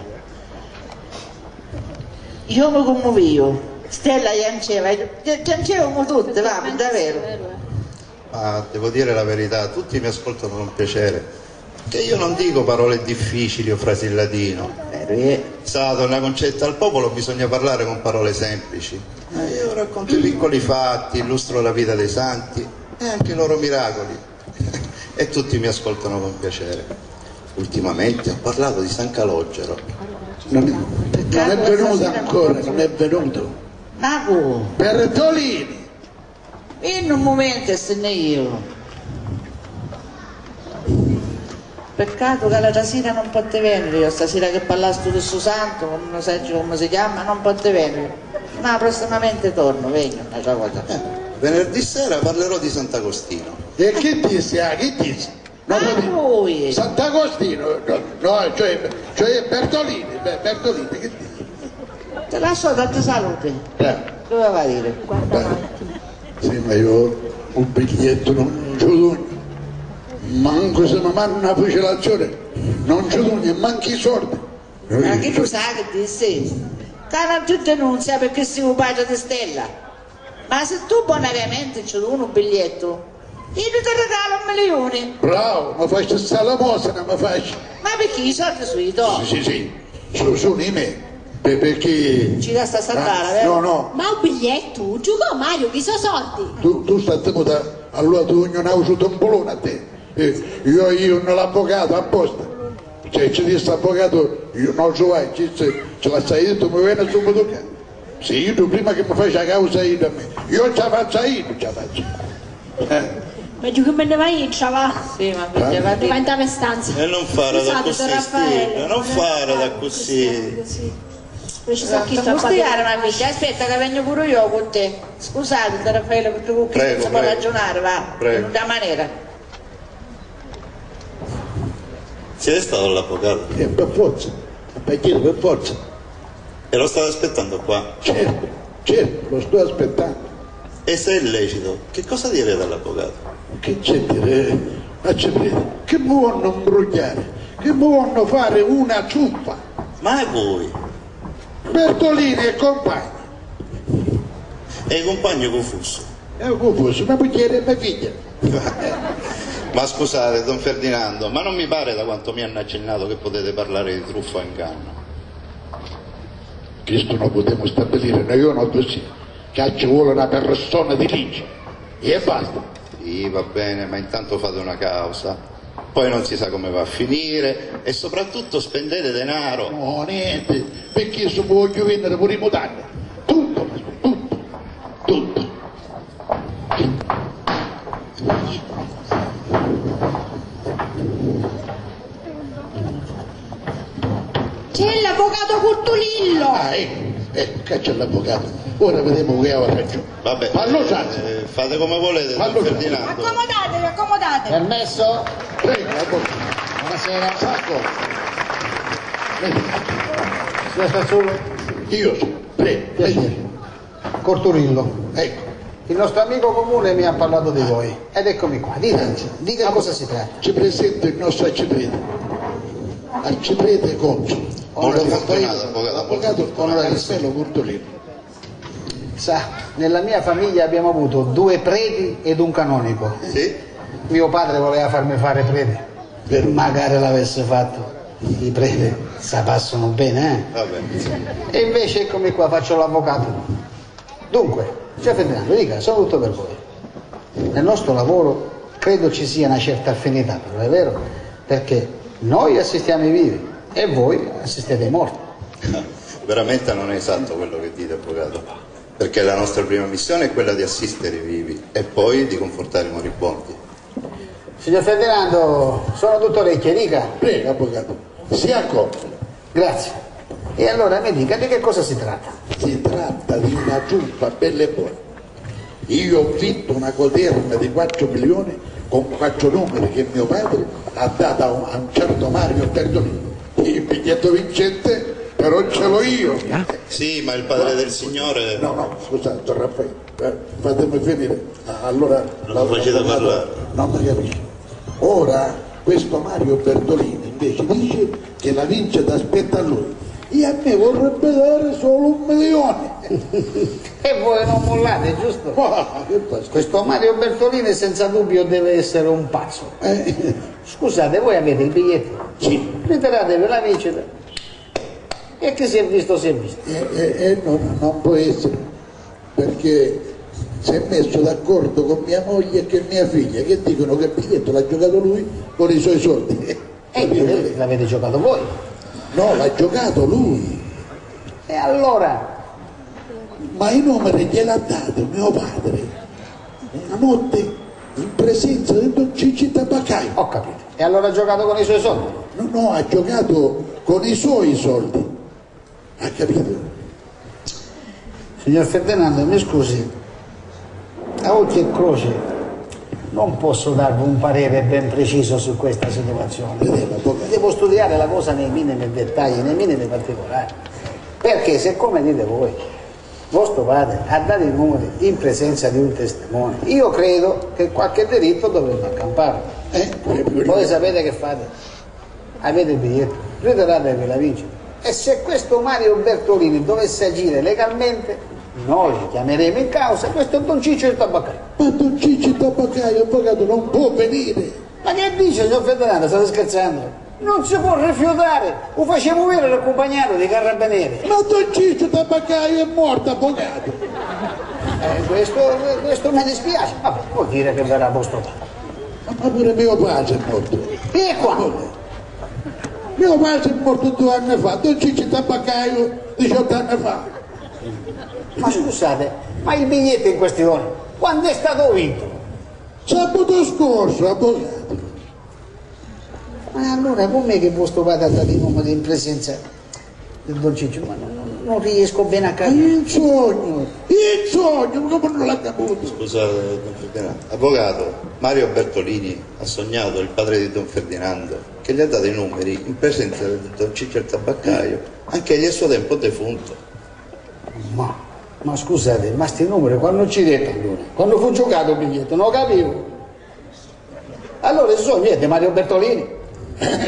Io mi commovevo, Stella piangevamo tutte, va, davvero. Ma devo dire la verità, tutti mi ascoltano con piacere. Che io non dico parole difficili o frasi in latino. Sa, donna Concetta, al popolo bisogna parlare con parole semplici. Io racconto i piccoli fatti, illustro la vita dei santi e anche i loro miracoli. E tutti mi ascoltano con piacere. Ultimamente ho parlato di San Calogero. Non è venuto ancora, non è venuto. Mago! Bertolini! In un momento se ne io. Peccato che l'altra sera non potete venire, io stasera che parlaste del suo santo, non so come si chiama, non potete venire. Ma prossimamente torno, vengo, un'altra volta. Venerdì sera parlerò di Sant'Agostino. E che disse? Che disse? Lui! Sant'Agostino, no, cioè Bertolini, che disse? Te lascio tanta salute. Doveva dire. Sì, ma io un biglietto non ci do. Manco se mi mandano una fucilazione, non ci do e manchi i soldi. Ma che tu sai che disse? Che non ti denunzia perché sei un padre di Stella. Ma se tu bonariamente ci do un biglietto, io ti regalo 1 milione. Bravo, mi faccio questa lamosina, mi faccio. Ma perché i soldi sono i tuoi? Sì, sono i miei. Perché... Ci sta saltare, vero? No. Ma un biglietto? Giugo Mario, chi sono soldi? Tu stai da... Allora tu non hai avuto un bolone a te. Io non l'avvocato apposta. Cioè ci dice avvocato, io non lo vai, ce la sai detto, mi viene subito qua. Sì, tu prima che mi fai la causa io da me. Io ce la faccio io, ce la faccio. Ma giù che me ne vai in va? Sì, ma perché va Vai in tale stanza. E non fare da così, Stella, non fare da così. Non studiare, ma figlia, aspetta che vengo pure io con te. Scusate, Raffaele, perché con chi non si può ragionare, va? In una maniera. Siete stato all'avvocato? Per forza, per forza. E lo state aspettando qua? Certo, lo sto aspettando. E se è lecito, che cosa direte all'avvocato? Che c'è dire? Che mi vogliono imbrogliare, che mi vogliono fare una ciuffa. Ma è voi? Bertolini e compagni. E i compagni confuso? Confuso, mia moglie e mia figlia. Ma scusate, Don Ferdinando, ma non mi pare da quanto mi hanno accennato che potete parlare di truffa o inganno? Questo non potremo stabilire, né io non così. Che ci vuole una persona di legge. E basta. Sì, va bene, ma intanto fate una causa. Poi non si sa come va a finire e soprattutto spendete denaro. No, niente, perché io voglio vendere pure i mutanti. Tutto. C'è l'avvocato Curtulillo! Ah, ecco, che c'è l'avvocato. Ora vediamo che aveva ragione. Vabbè, fate come volete, Don Ferdinando. Accomodatevi. Permesso? Prego, avvocato. Buonasera. Sacco. Signor Stazzullo? Io sì, prego. Piacere. Corturillo. Ecco. Il nostro amico comune mi ha parlato di voi. Ed eccomi qua. Dica cosa si tratta. Ci presento il nostro arciprete. Arciprete Cozzo. Avvocato Castello Curtolino. Sa, nella mia famiglia abbiamo avuto 2 preti ed un canonico. Sì? Mio padre voleva farmi fare prete. Magari l'avesse fatto. I preti sa passano bene, eh? Vabbè. E invece eccomi qua, faccio l'avvocato. Dunque, Signor Ferdinando, dica, sono tutto per voi. Nel nostro lavoro credo ci sia una certa affinità, però è vero, perché noi assistiamo i vivi e voi assistete i morti. Veramente non è esatto quello che dite, avvocato, perché la nostra prima missione è quella di assistere i vivi e poi di confortare i moribondi. Signor Ferdinando, sono tutto orecchie, dica. Prego, avvocato. Si accorge. Grazie. E allora mi dica di che cosa si tratta? Si tratta di una truffa bella e buona. Io ho vinto una coterna di 4 milioni con 4 numeri che mio padre ha dato a un certo Mario Bertolini. Il biglietto vincente però ce l'ho io. Sì, ma il padre del signore... No, scusate, Don Raffaele, fatemi finire. Allora... Non lo facete parlare. Non mi capisci. Ora questo Mario Bertolini invece dice che la vincita aspetta a lui. E a me vorrebbe dare solo 1 milione. E voi non mollate, giusto? Questo Mario Bertolini senza dubbio deve essere un pazzo. Scusate, voi avete il biglietto? Sì. Ritiratevi la vincita. E che si è visto, si è visto. Non può essere, perché si è messo d'accordo con mia moglie e con mia figlia, che dicono che il biglietto l'ha giocato lui con i suoi soldi. E l'avete giocato voi? No, l'ha giocato lui. E allora? Ma i numeri gliel'ha dato mio padre una notte in presenza del Don Cicci Tabaccaio. Ho capito. E allora ha giocato con i suoi soldi? No, ha giocato con i suoi soldi. Ha capito? Signor Ferdinando, mi scusi, a occhio e croce non posso darvi un parere ben preciso su questa situazione. Devo studiare la cosa nei minimi dettagli, nei minimi particolari. Perché se, come dite voi, vostro padre ha dato i numeri in presenza di un testimone, io credo che qualche diritto dovrebbe accamparlo. Voi sapete che fate? Avete il biglietto, ritiratevi la vincita. E se questo Mario Bertolini dovesse agire legalmente, noi chiameremo in causa questo Don Ciccio il Tabaccaio. Ma Don Ciccio il Tabaccaio, avvocato, non può venire. Ma che dice, signor Ferdinando? State scherzando? Non si può rifiutare, lo facciamo vedere l'accompagnato dei carabinieri. Ma Don Ciccio Tabaccaio è morto, avvocato. Questo mi dispiace. Vabbè, vuol dire che verrà vostro padre. Ma pure mio padre è morto. E quando? Mio padre è morto 2 anni fa, Don Ciccio Tabaccaio 18 anni fa. Ma scusate, ma il biglietto in questione, quando è stato vinto? Sabato scorso, avvocato. Ma allora com'è che vostro padre ha dato i numeri in presenza del Don Ciccio? Ma non riesco bene a capire. Il sogno, come non l'ha capito? Scusate, Don Ferdinando. Avvocato, Mario Bertolini ha sognato il padre di Don Ferdinando che gli ha dato i numeri in presenza del Don Ciccio il Tabaccaio, anche egli a suo tempo defunto. Ma scusate, ma sti numeri quando ci detto allora? Quando fu giocato il biglietto, non lo capivo. Allora il sogno è di Mario Bertolini.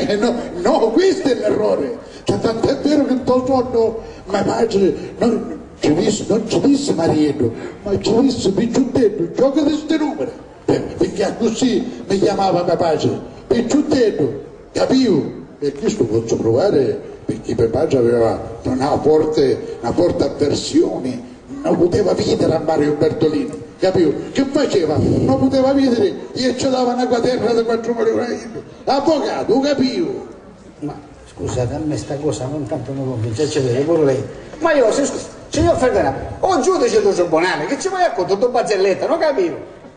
No, questo è l'errore. Cioè, tant'è vero che in tal sonno mio padre non ci disse Marietto, ma ci disse Picciutetto, gioca di sti numeri, perché così mi chiamava mia pace, Picciutetto, capivo? E questo posso provare perché mia pace aveva una forte avversione, non poteva vedere a Mario Bertolini, capivo? Che faceva? Non poteva vedere, gli ci dava una quaterna di 4 milioni, avvocato, capivo? Ma scusate, a me sta cosa non tanto mi convince, ci vede pure lei. Ma io, signor Ferdinando, o giudice tu Bonani, che ci vuoi a conto, tu barzelletta, non capivo?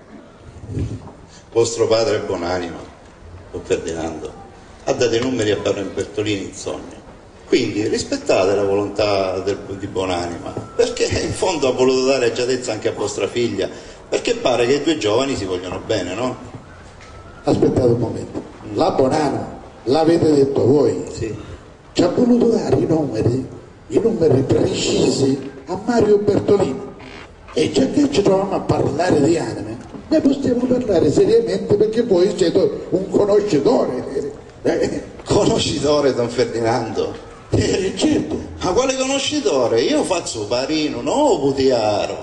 Vostro padre è buonanima, don Ferdinando, ha dato i numeri a Baron Bertolini in sogno. Quindi rispettate la volontà di buonanima, perché in fondo ha voluto dare agiatezza anche a vostra figlia, perché pare che i due giovani si vogliono bene, no? Aspettate un momento, la buonanima l'avete detto voi? Sì. Ci ha voluto dare i numeri precisi a Mario Bertolini, e già che ci troviamo a parlare di anime, ne possiamo parlare seriamente perché voi siete un conoscitore. Conoscitore, don Ferdinando? Certo. Ma quale conoscitore? Io faccio parino, no putiaro.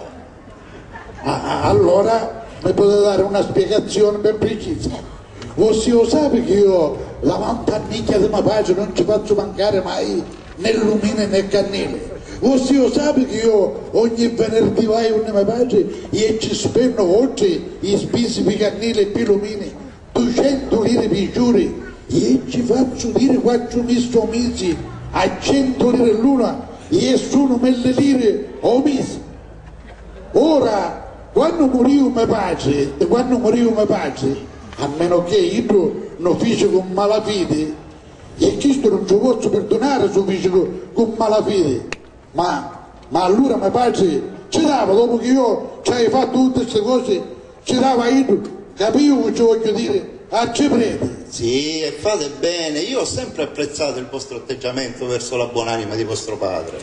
Allora mi potete dare una spiegazione ben precisa. Voi lo sapete che io la mantannicchia di mia pace non ci faccio mancare mai né lumine né cannelle. Voi lo sapete che io ogni venerdì vai a mia pace e ci spendo oltre i spisi per cannelle e per lumine 200 lire per giuri e ci faccio dire 4 mesi a 100 lire l'una e sono 1000 lire o mese. Ora quando morivo mia pace, a meno che io non fece con malafede, e questo non ci posso perdonare se fece con malafede, ma allora mia pace ci dava, dopo che io ci avevo fatto tutte queste cose, ci dava io, capivo che ci voglio dire, a ci prete. Sì, e fate bene, io ho sempre apprezzato il vostro atteggiamento verso la buonanima di vostro padre.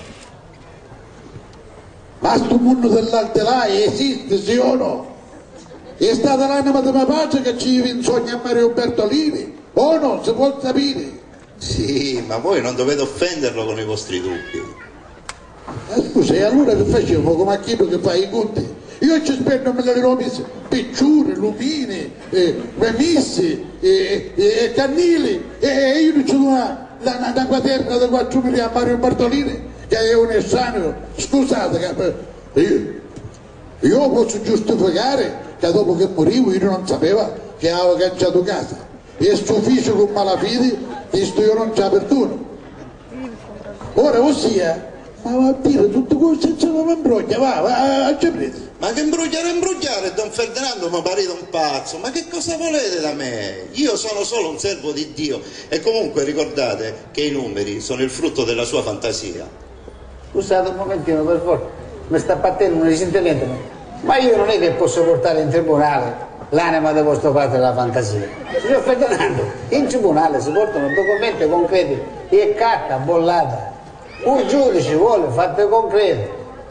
Ma sto mondo dell'arte là esiste, sì o no? È stata l'anima di mia pace che ci insogna a Mario Bertolini, o no? Si può sapere? Sì, ma voi non dovete offenderlo con i vostri dubbi. Scusa, e allora che facevo come a chi che fai i conti? Io ci spendo le robe picciure, lumine, premissi, cannili, e io non ci do una quaterna di 4 milioni a Mario Bertolini, che è un estraneo. Scusate, io posso giustificare che dopo che morivo io non sapevo che avevo cacciato casa, e sto ufficio con malafide, questo io non ci perdono. Ora ossia, ma va a dire tutte cose senza una imbroglia, va, ci preso. Ma che imbrogliare, don Ferdinando, mi parete un pazzo, ma che cosa volete da me? Io sono solo un servo di Dio, e comunque ricordate che i numeri sono il frutto della sua fantasia. Scusate un momentino, per favore, mi sta battendo un risentimento, ma io non è che posso portare in tribunale l'anima di vostro padre e la fantasia. Signor Ferdinando, in tribunale si portano documenti concreti e carta bollata. Un giudice vuole fatti concreti.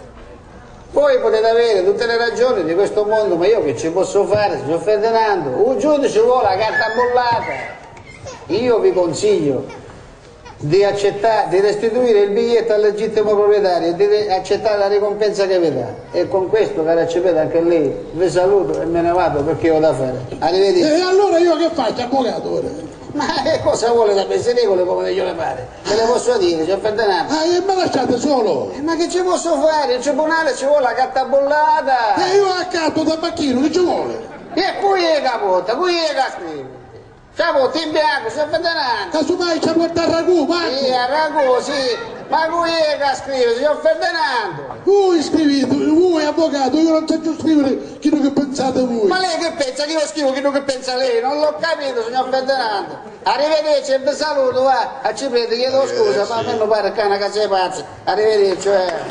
Voi potete avere tutte le ragioni di questo mondo, ma io che ci posso fare, signor Ferdinando? Un giudice vuole la carta bollata. Io vi consiglio di accettare, di restituire il biglietto al legittimo proprietario e di accettare la ricompensa che vi dà. E con questo, cara Cepeda, anche lei vi saluto e me ne vado perché ho da fare. Arrivederci. E allora io che faccio, avvocato ora? Ma che cosa vuole da me? Se regole come io le pare? Ve le posso dire, signor Ferdinando? E me lasciate solo? Ma che ci posso fare? In tribunale ci vuole la carta bollata. E io accatto da macchino, che ci vuole? E poi è capotta, poi è scrive. Capotta in bianco, signor Ferdinando. Casomai ci porta a ragù, ma? Sì, a ragù, sì. Ma voi è che scrive, signor Ferdinando? Voi scrivete, voi avvocato, io non so più scrivere quello che pensate voi. Ma lei che pensa che io scrivo quello che pensa lei? Non l'ho capito, signor Ferdinando. Arrivederci e vi saluto, va. A Ciprete, chiedo scusa, ma a me non pare che è una casa di pazzi. Arrivederci,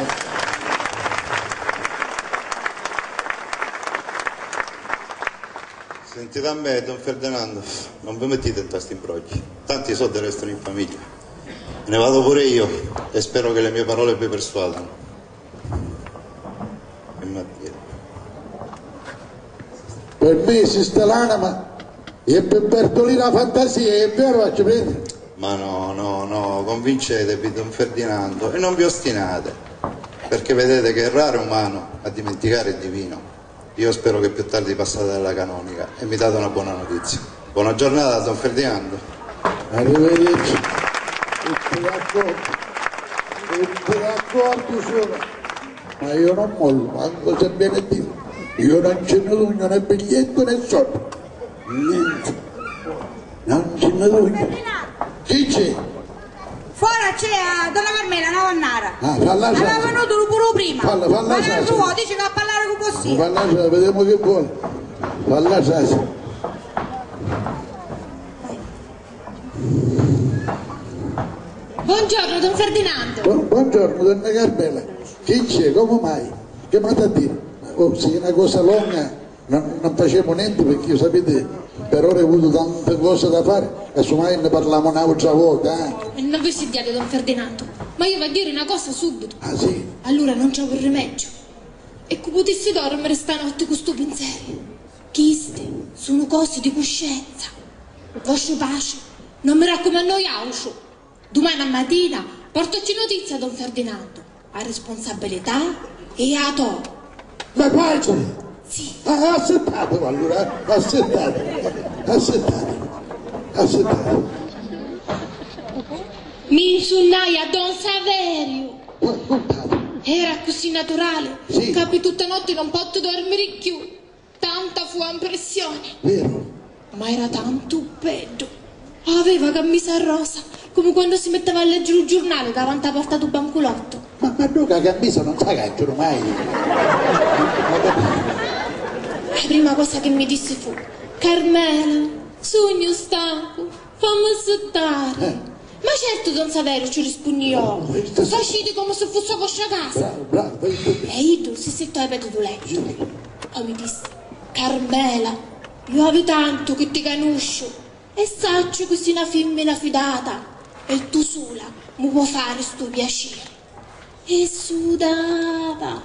Sentite a me, don Ferdinando, non vi mettete in tasti imbrogli, tanti soldi restano in famiglia. Me ne vado pure io e spero che le mie parole vi persuadano. E Mattia. Per me esiste l'anima e per Bertolini la fantasia, è vero, ci prende? Ma no, convincetevi, don Ferdinando, e non vi ostinate. perché vedete che errare è umano, ma dimenticare è divino. Io spero che più tardi passate dalla canonica e mi date una buona notizia. Buona giornata, Don Ferdinando. Arrivederci. Tutti d'accordo sono, ma io non mollo, manco se viene Dio. Io non ce ne sogno né biglietto né soldo. Niente. Non ce ne sogno. Chi c'è? Fuori c'è Donna Carmela, una vannara. Ah, falla aveva venuto pure prima. Falla ma non suo, dice che a parlare con così. Falla sasa, vediamo che vuole. Falla sasa. Buongiorno, Don Ferdinando. Buongiorno, Donna Carmela. Chi c'è? Come mai? Che mi ha detto? Oh, se è una cosa lunga non facevo niente perché io sapete per ora ho avuto tante cose da fare e casomai ne parliamo un'altra volta. Non vi sentiate, Don Ferdinando, ma io voglio dire una cosa subito. Ah sì? Allora non c'ho un rimedio. E che potessi dormire stanotte con sto pensiero. Queste sono cose di coscienza. Vostro pace, non mi raccomando io. Domani mattina portaci notizia, Don Ferdinando. A responsabilità e a to. Ma pace? Sì. Assettate allora, assettate. Mi insunnai a Don Saverio. Era così naturale, sì. Capi tutta notte non posso dormire più. Tanta fu impressione. Vero? Ma era tanto peggio. Aveva camisa rosa, come quando si metteva a leggere il giornale davanti alla porta del banculotto. Ma no, che camisa non si cacciano mai. La prima cosa che mi disse fu: Carmela, sogno stanco, fammi settare. Ma certo, Don Saverio, ci rispondi io. Facite come se fosse la vostra casa. Bravo. E io si settò ai piedi del letto. Poi mi disse: Carmela, io avevo tanto che ti conosco e saccio che sei una femmina fidata e tu sola mi puoi fare sto piacere. E sudava.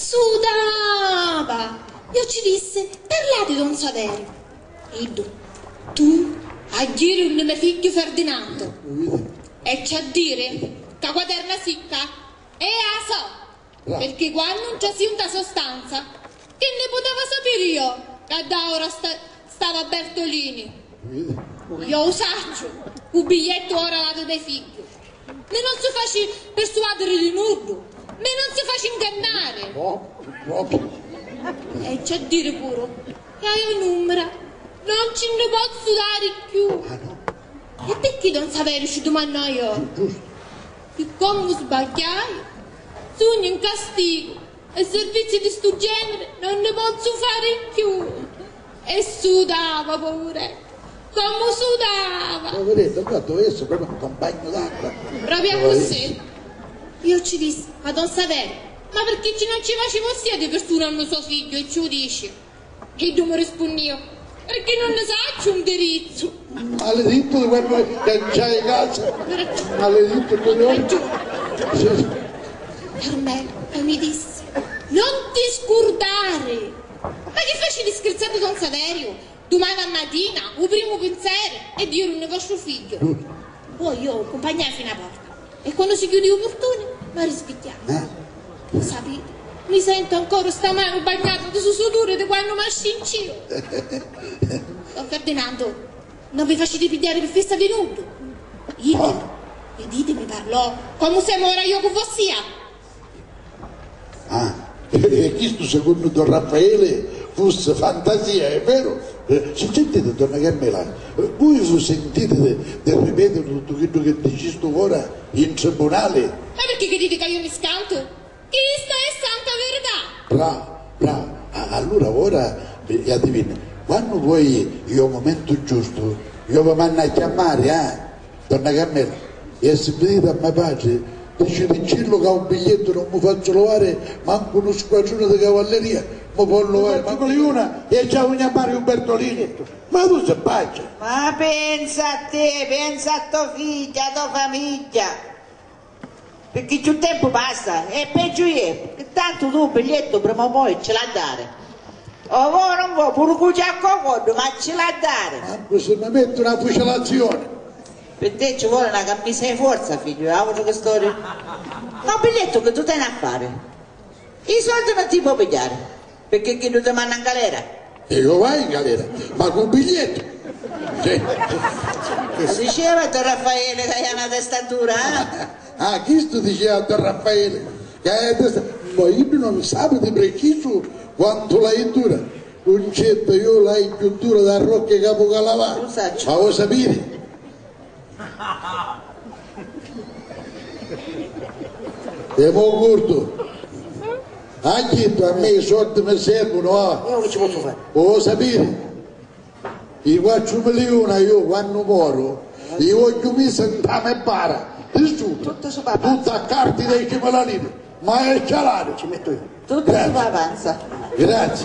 Io ci disse: parlate, Don Saverio. E tu a dire un mio figlio Ferdinando e c'è a dire che la quaterna sicca è a so, perché quando non c'è una sostanza che ne poteva sapere io che da ora stava Bertolini. Io usaccio un biglietto ora lato dei figli e non si faccia persuadere di nudo, ma non si faccia ingannare. E c'è a dire pure che hai un numero. Non ce ne posso dare più. E perché Don Saverio ci domanda io? Che come sbagliai, sogno in castigo e servizi di sto genere non ne posso fare più. E sudava, poveretto, come sudava. Poveretto, qua dove essere proprio un compagno d'acqua. Proprio così. Io ci dissi a Don Saverio: ma perché non ci facevo siete per suonare suo figlio? E ci dice. E io mi rispondi io: perché non ne saccio un diritto. Maledetto di quello che c'hai in casa. Maledetto di quello. Carmela mi disse: non ti scordare. Ma che facci di scherzare, Don Saverio? Domani mattina, il primo pensiero è dire un vostro figlio. Poi io accompagnai fino alla porta e quando si chiude il portone mi rispicchiavo. Sapete? Mi sento ancora stamane bagnata di sudore di quando mi ascincio. Don Ferdinando, non vi facete pigliare per festa di nudo. E dite mi parlò come se ora io con vossia. E questo secondo Don Raffaele fosse fantasia, è vero? Se sentite, Donna Carmela, voi sentite di ripetere tutto quello che dici ora in tribunale? Ma perché che dite che io mi scanto? Questa è santa verità. Bravo. Allora ora, adivina, quando vuoi il momento giusto, io vi mando a chiamare, Donna Carmela, e se vedete a mia pace, dice di Cillo che ha un biglietto, non mi faccio levare manco uno squadrone di cavalleria, mi può levare manco di una e già voglio chiamare un Bertolini. Ma tu sei pace. Ma pensa a te, pensa a tua figlia, a tua famiglia. Perché più tempo passa e peggio è, che tanto tu un biglietto prima o poi ce l'ha a dare. O vuoi non vuoi, pure cuccia a comodo, ma ce l'ha a dare. Anche se mi metto una fucilazione. Per te ci vuole una camisa di forza, figlio, che storia. Ma un biglietto che tu te ne a fare? I soldi non ti può pigliare, perché chi non ti manda in galera? E io vai in galera, ma con un biglietto. Sì. Lo diceva Don Raffaele che hai una testatura, eh? Ah, chi sto diceva Don Raffaele? Che hai una testatura? Ma io non sapevo di preciso quanto l'hai dura. Non certo io l'hai più dura da Rocche Capocalavà. Ma vuoi sapere? E mo corto. Ha detto a me i soldi mi servono, Io che ci posso fare? vuoi sapere? I 4 milioni io quando muoro, li voglio messa in tame e bara, tutto a carti dei 10.000 lire, ma è il salario. Ci metto io. Tutto si fa avanza. Grazie.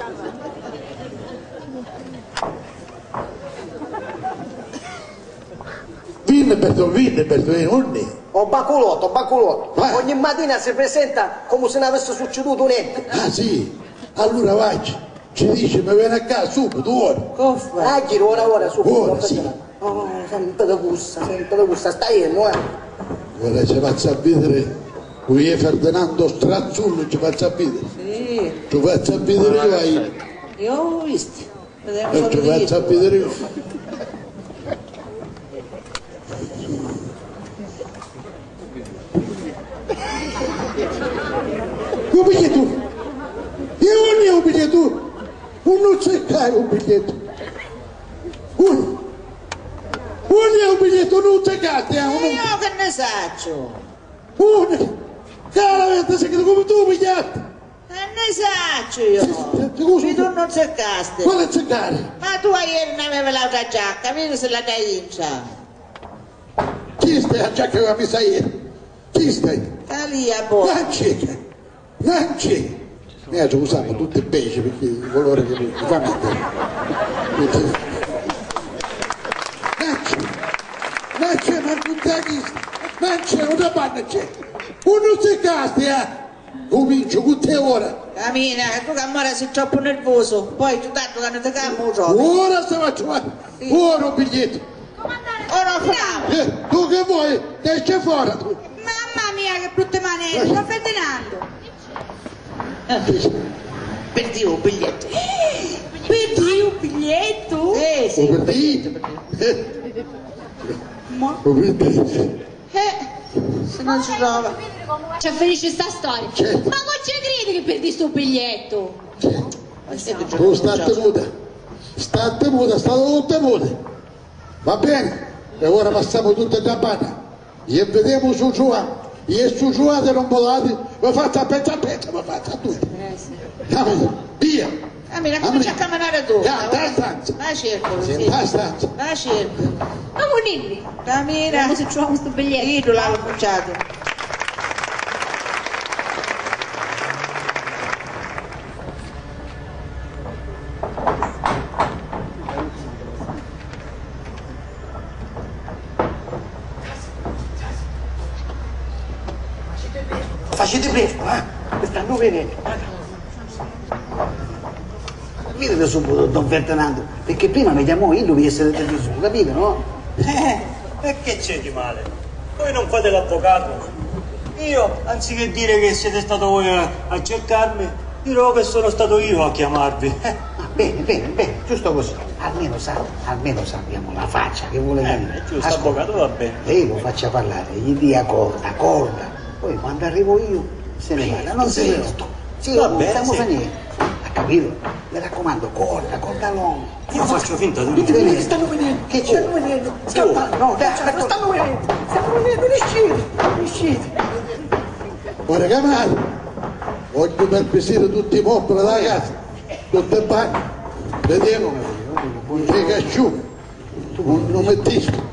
Vinne per due nonni. Ho baculotto. Vai. Ogni mattina si presenta come se non avesse succeduto niente. Ah sì? Allora vai, ci dice mi viene a casa subito, ora. Ah, giro ora, subito. Ora, sì. Oh, sempre da gusta, stai no? Ora ci faccio a vedere, qui è Ferdinando Strazzullo, ci faccio a vedere. Sì. Ci faccio a vedere io ai. Io ho visto. Vediamo E ci faccio a vedere io. Un biglietto! Io non ne ho un biglietto! Non cercare un biglietto! Uno ne ho un biglietto, non cercate! Io che ne saccio? Uno! Chiaramente sei come tu pigliato! Ne saccio io! Se tu non cercaste! Quale cercare? Ma tu ieri non avevi l'altra giacca, vedi se la dai incia! Chi stai a giacca che mi messa ieri? Chi stai? Lì a buono! Non c'è! Noi ci usiamo tutti i pesci perché il colore che mi fa mettere. Non c'è, ma non c'è, una panna c'è! Uno si casti, Comincio con te ora! Cammina, tu che ancora sei troppo nervoso, poi tu tanto che non ti cammo troppo! Ora se faccio fare! Ora un biglietto! Ora bravo! Tu che vuoi? Esce fuori! Mamma mia, che brutte manette, sto Ferdinando! Perdi un biglietto! Perdi un biglietto? Sì, un biglietto. Se non ci trova. C'è felice sta storia. Ma non ci credi che perdi sto biglietto? Tu state muta, state tutte mute. Va bene? E ora passiamo tutte da panna. E vediamo su Giovanni. E su Giovanni non volate, vi faccio a pezzo, vi faccio a tutti. Via! Cammina, comincia a camminare tu. Da stanza. La cerco, sì. Da stanza. La cerco. Ma Nilli, Cammina. vediamo se troviamo sto biglietto. Io l'avevo bucciato. Facete presto, mi stanno venendo. Vedete subito Don Ferdinando, perché prima mi chiamò io dovevo essere deciso, capite, no? E che c'è di male? Voi non fate l'avvocato. Io, anziché dire che siete stato voi a cercarmi, dirò che sono stato io a chiamarvi. Bene, giusto così. Almeno sappiamo la faccia che vuole dire. Giusto, avvocato va bene. Lei lo faccia parlare, gli dia corda. Poi quando arrivo io se ne parla, non se ne va. Sì, va non bene, stiamo sì. finendo. Ha capito? Mi raccomando, corda longa. Io faccio finta di Tutti non stanno venendo. Che c'è? Stanno venendo. Scappa. No, dai, stanno venendo. Uscite. Ora chiamate, voglio perquisire tutti i mobili della casa, tutte le bagni, vediamo, che cacciù, non mettisco.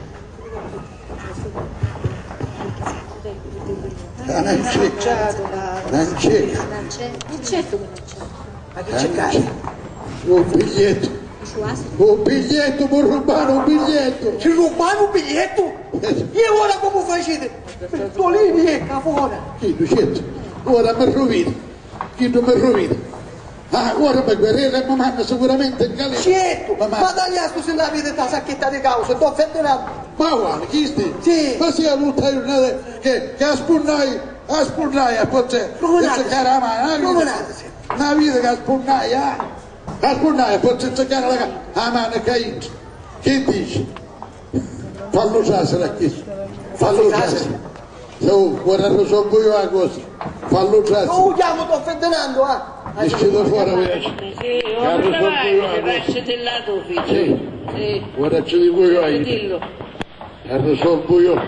Non c'è. Certo che non c'è. Ma che c'è? Un biglietto. Un biglietto, può rubare un biglietto. Ci rubano un biglietto? E ora come facete? Bertolini e Cavona. Chi, Lucetto? Ora mi rovina. Chi non mi rovina? Ah, ora mi guerrera e mi manda sicuramente in galera. Certo, ma tagliato se la vede da sacchetta di causa, Don Ferdinando. Ma guarda, chi stai? Sì. Ma sia tutta giornata che a spunnai a spurnaia, potete cercare la mano, una vita che a spurnaia, potete cercare la mano e caire. Che dici? Fallo usare la chiesa, fallo usare. Guarda, lo so io la cosa, fallo usare. Non chiamo, sto Ferdinando, esci da fuori, vedi. Come vai? Lasci del lato, figlio. Sì. Guarda, ci dico io, risolvo io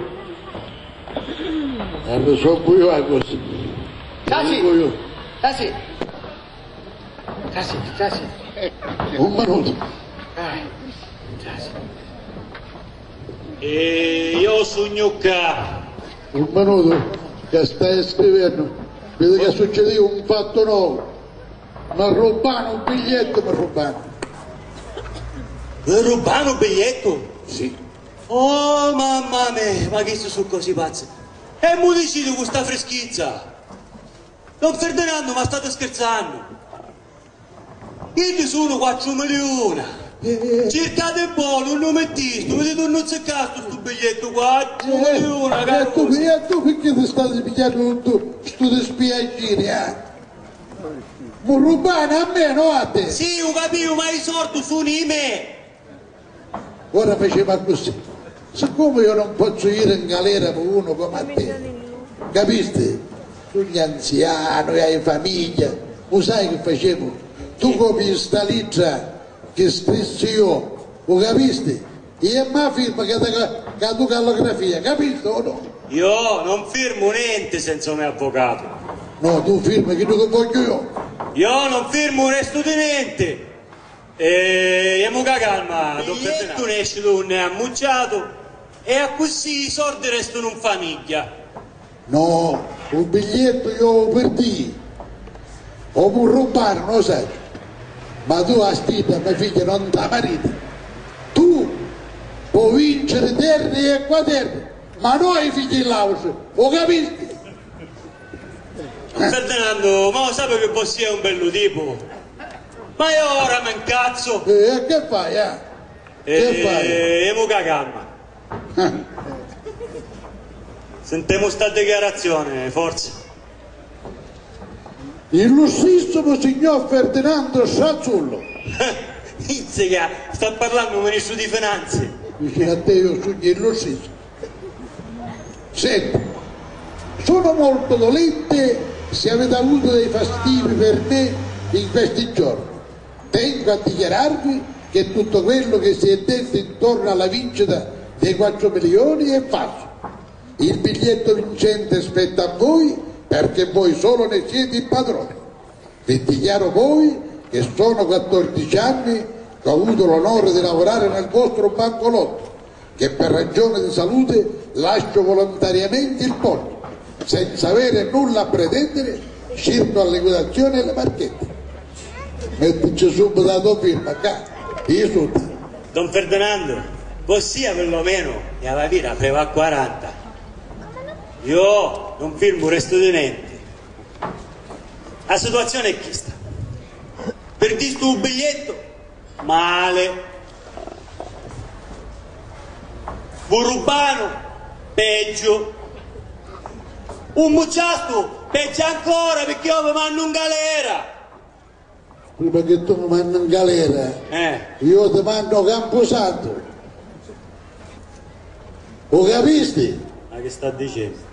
la cosa. Tassi. Un minuto. E io sogno qua. Un minuto, che stai scrivendo. Vedo che succede un fatto nuovo. Mi rubano un biglietto, mi rubano. Mi rubano un biglietto? Sì. Oh mamma mia, ma che sono così pazzi? E mo decidi con questa freschizza? Don Ferdinando, ma state scherzando? Io sono 4 milioni. Cercate un po', non lo mettiste, vedete non si cazzo sto biglietto, 4 milioni, E tu perché ti state pigliando tutto sto di spiaggini, Mi rubano a me, no a te? Sì, ho capito, ma i soldi sono i me. Ora faceva così. Siccome io non posso ir in galera per uno come a te, capiste? Tu gli anziani, hai famiglia, lo sai che facevo? Tu copi sta lettera che scrissi io, lo capiste? E ma firma che la tua callografia, capito o no? Io non firmo niente senza un avvocato. No, tu firmi che tu che voglio io. Io non firmo un resto di niente. E mo calma, Don Ferdinando, ne esce tu, ne ha ammucciato. E a così i soldi restano in famiglia. No, un biglietto io lo perdi. O mi rubare, non lo sai. Ma tu aspetta, mia figlia, non ti mariti. Tu puoi vincere terni e quaterni, ma noi figli lausi, lo capisci? Ferdinando, ma lo sape che Bossi è un bello tipo? Ma io ora mi incazzo. E che fai, Che fai? E mo calma. Sentiamo sta dichiarazione, forza. Illustrissimo signor Ferdinando Sazzullo. Inizia, sta parlando il ministro di finanze. Vicino a te io sono illustrissimo. Senti, sono molto dolente se avete avuto dei fastidi per me in questi giorni. Tengo a dichiararvi che tutto quello che si è detto intorno alla vincita dei 4 milioni è falso. Il biglietto vincente spetta a voi perché voi solo ne siete il padrone. Vi dichiaro voi che sono 14 anni che ho avuto l'onore di lavorare nel vostro bancolotto, che per ragione di salute lascio volontariamente il posto, senza avere nulla a pretendere circa la liquidazione e le marchette. Mettici subito la tua firma, io sono. Don Ferdinando, ossia perlomeno e alla vita preva a 40. Io non firmo il resto di niente. La situazione è questa. Perdi sto biglietto? Male. Burrubano? Peggio. Un mucciasto? Peggio ancora perché io mi mando in galera. Prima che tu mi mandi in galera, io ti mando a Camposanto. Lo capisti? Ma che sta dicendo?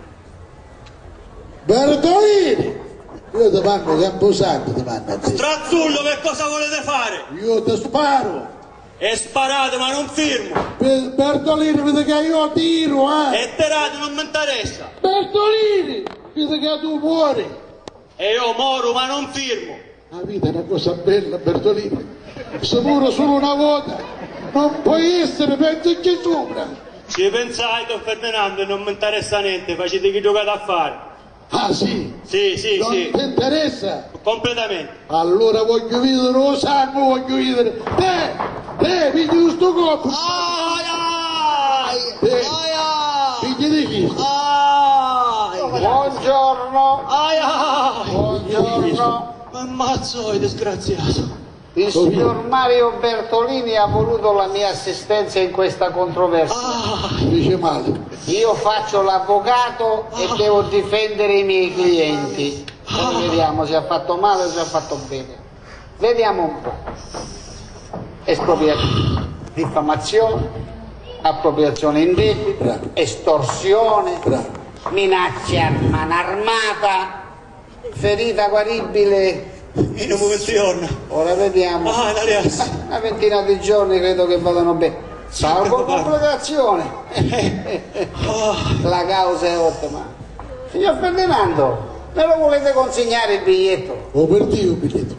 Bertolini! Io ti mando a Camposanto, ti mando a te. Strazzullo, che cosa volete fare? Io ti sparo. E sparate, ma non firmo. Bertolini, vedi che io tiro, E terate, non mi interessa. Bertolini, vedi che tu muori. E io moro, ma non firmo. La vita è una cosa bella, Bertolini. Se muore solo una volta, non puoi essere, pensaci sopra. Ci pensai, Don Ferdinando, e non mi interessa niente, facete che giocate a fare. Ah sì? Sì, sì, non sì. ti interessa? Completamente. Allora voglio vedere lo sangue, voglio vedere. Te, figli di sto corpo. Figli di chi? Buongiorno. Buongiorno. Ammazzo, disgraziato. Il signor Mario Bertolini ha voluto la mia assistenza in questa controversia. Dice male. Io faccio l'avvocato e devo difendere i miei clienti. Poi vediamo se ha fatto male o se ha fatto bene. Vediamo un po'. Espropriazione, diffamazione, appropriazione indebita, estorsione, minaccia a mano armata, ferita guaribile. In un giorno. Ora vediamo. Una ventina di giorni credo che vadano bene. Salvo complicazione. La causa è ottima. Signor Ferdinando, me lo volete consegnare il biglietto? O per te il biglietto?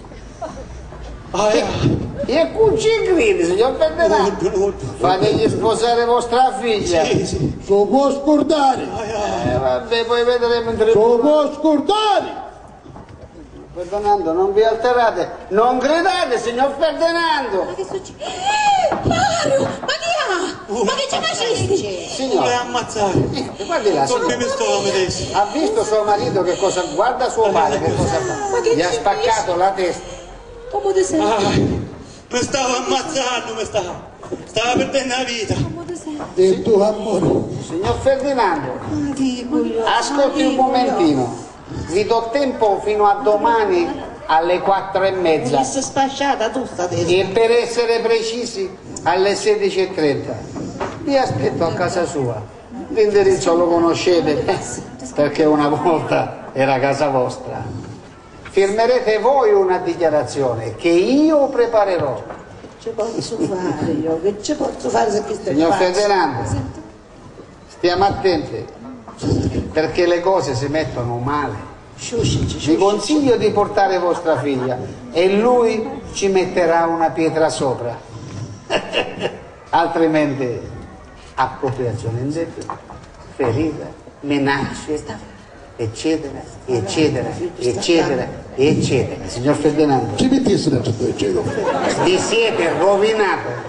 E cucci signor Ferdinando. Fategli sposare vostra figlia. Sì. Lo può scordare. Vabbè, poi vedremo in tribunale. Lo può scordare. Ferdinando, non vi alterate, non gridate, signor Ferdinando! Ma che succede? Mario, ma chi ha? Ma che ci facesti? Signor, vuole ammazzare. Guardi là, Colpi pistola, mi dice. ha visto suo marito che cosa, guarda suo padre che cosa fa? Gli ha spaccato la testa. Come ti senti? Mi stavo ammazzando, stava perdendo la vita. E tu amore? Signor Ferdinando, ascolti un momentino. Vi do tempo fino a domani alle 4:30. Si è spacciata tutta. E per essere precisi alle 16:30. Vi aspetto a casa sua. L'indirizzo lo conoscete perché una volta era casa vostra. Firmerete voi una dichiarazione che io preparerò. Che posso fare io? Che ci posso fare se questo è Signor Ferdinando, stiamo attenti perché le cose si mettono male. Vi consiglio di portare vostra figlia e lui ci metterà una pietra sopra. Altrimenti appropriazione indebita, ferita, minacce, eccetera, eccetera, eccetera, eccetera. Signor Ferdinando, ci mettesse da tutto eccetera. Vi siete rovinato.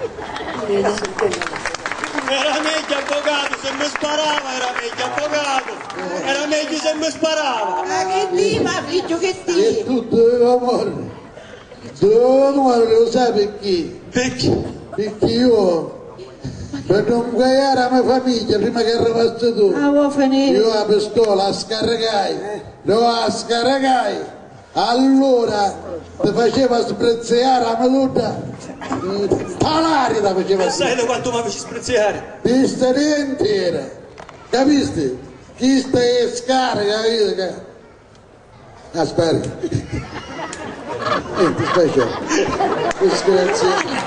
Era meglio avvocato, se mi sparava era meglio avvocato, era meglio se mi sparava. Ma che diva, figlio, che diva? E tu dovevo morire. Dovevo morire, lo sai perché? Perché? Perché io, per non guaiare la mia famiglia prima che arrivassi tu, io la pistola la scarigai, allora ti faceva sprezzare la medulla. Palare la faceva. Sai da quanto mi feci sprezzare? Di stare intera, capisci? Chi stai scarica, capito? Aspetta. Niente, specie. Disgraziato.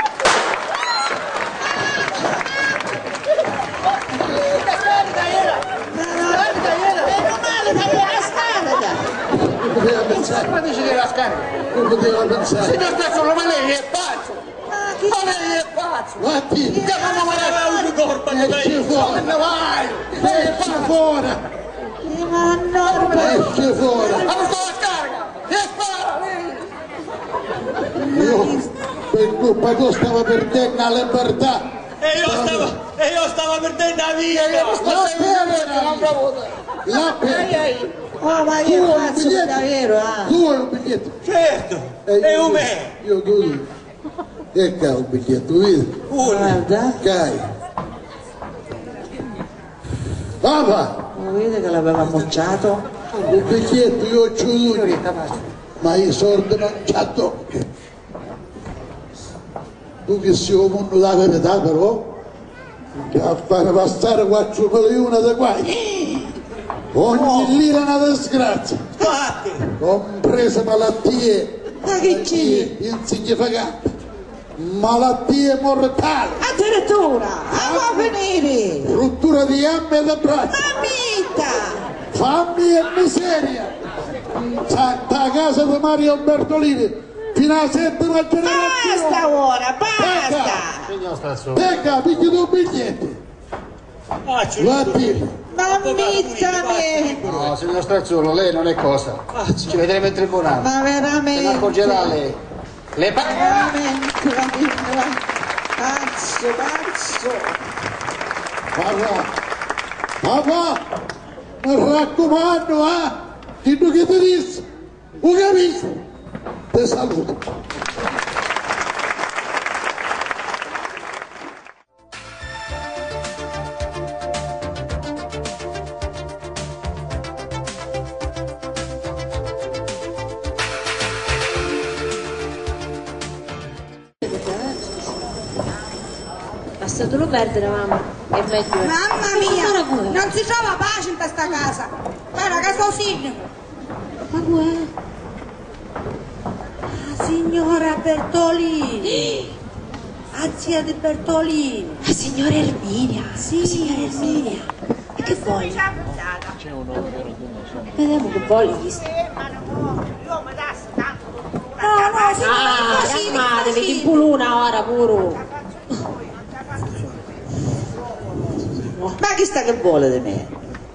Ma dice che la scarica? Non poteva pensare. Signor Cazzolo, ma lei è pazzo! Ma lei è pazzo! Guardi! Ma aveva un corpo di esci fuori! Dove vai? Esci fuori! Ma no, Esci fuori! Ma non sto la scarica! E spara lei! Io per colpa tua stavo perdendo la libertà! E io stavo perdendo la vita! La pena! oh, ma che pazzo davvero, Tu hai un biglietto! Certo! E un me! Io tu! E che ha un biglietto, vedi? guarda, Cai! Papà! non vede che l'aveva mocciato? Il biglietto io ho ciuto! Ma i soldi non c'ha tocca! Tu che sei un mondo da verità però, a fare passare 4 milioni da qua, ogni lira una disgrazia, comprese malattie, Ma che c'è? insignificanti, malattie mortali, Addirittura! Ma venire! rottura di gambe e da braccia, Mamita! fammi e miseria, Santa Casa di Mario Bertolini, fino alla 7ª generazione. Basta ora, basta! Signor Strazzolo. Tenga, picchi tu un biglietto. Guardi. Mamita mia! No, signor Strazzolo, lei non è cosa. Ci vedremo in tribunale. Ma Se ne veramente! accorgerà lei. Le Veramente, pazzo, pazzo! Papà, mi raccomando, Ditto che ti disse, ho capito? Ti saluto. lasciatelo perdere, mamma. È meglio. Mamma mia, non si trova pace in questa casa. Guarda che sto sindaco. Ma guarda. La signora Bertolini. La zia di Bertolini. La signora Erminia. Sì, la signora Erminia. E che vuoi? Vediamo che vuoi. Calmatevi, che impuluna ora pure. Ma chi sta che vuole di me?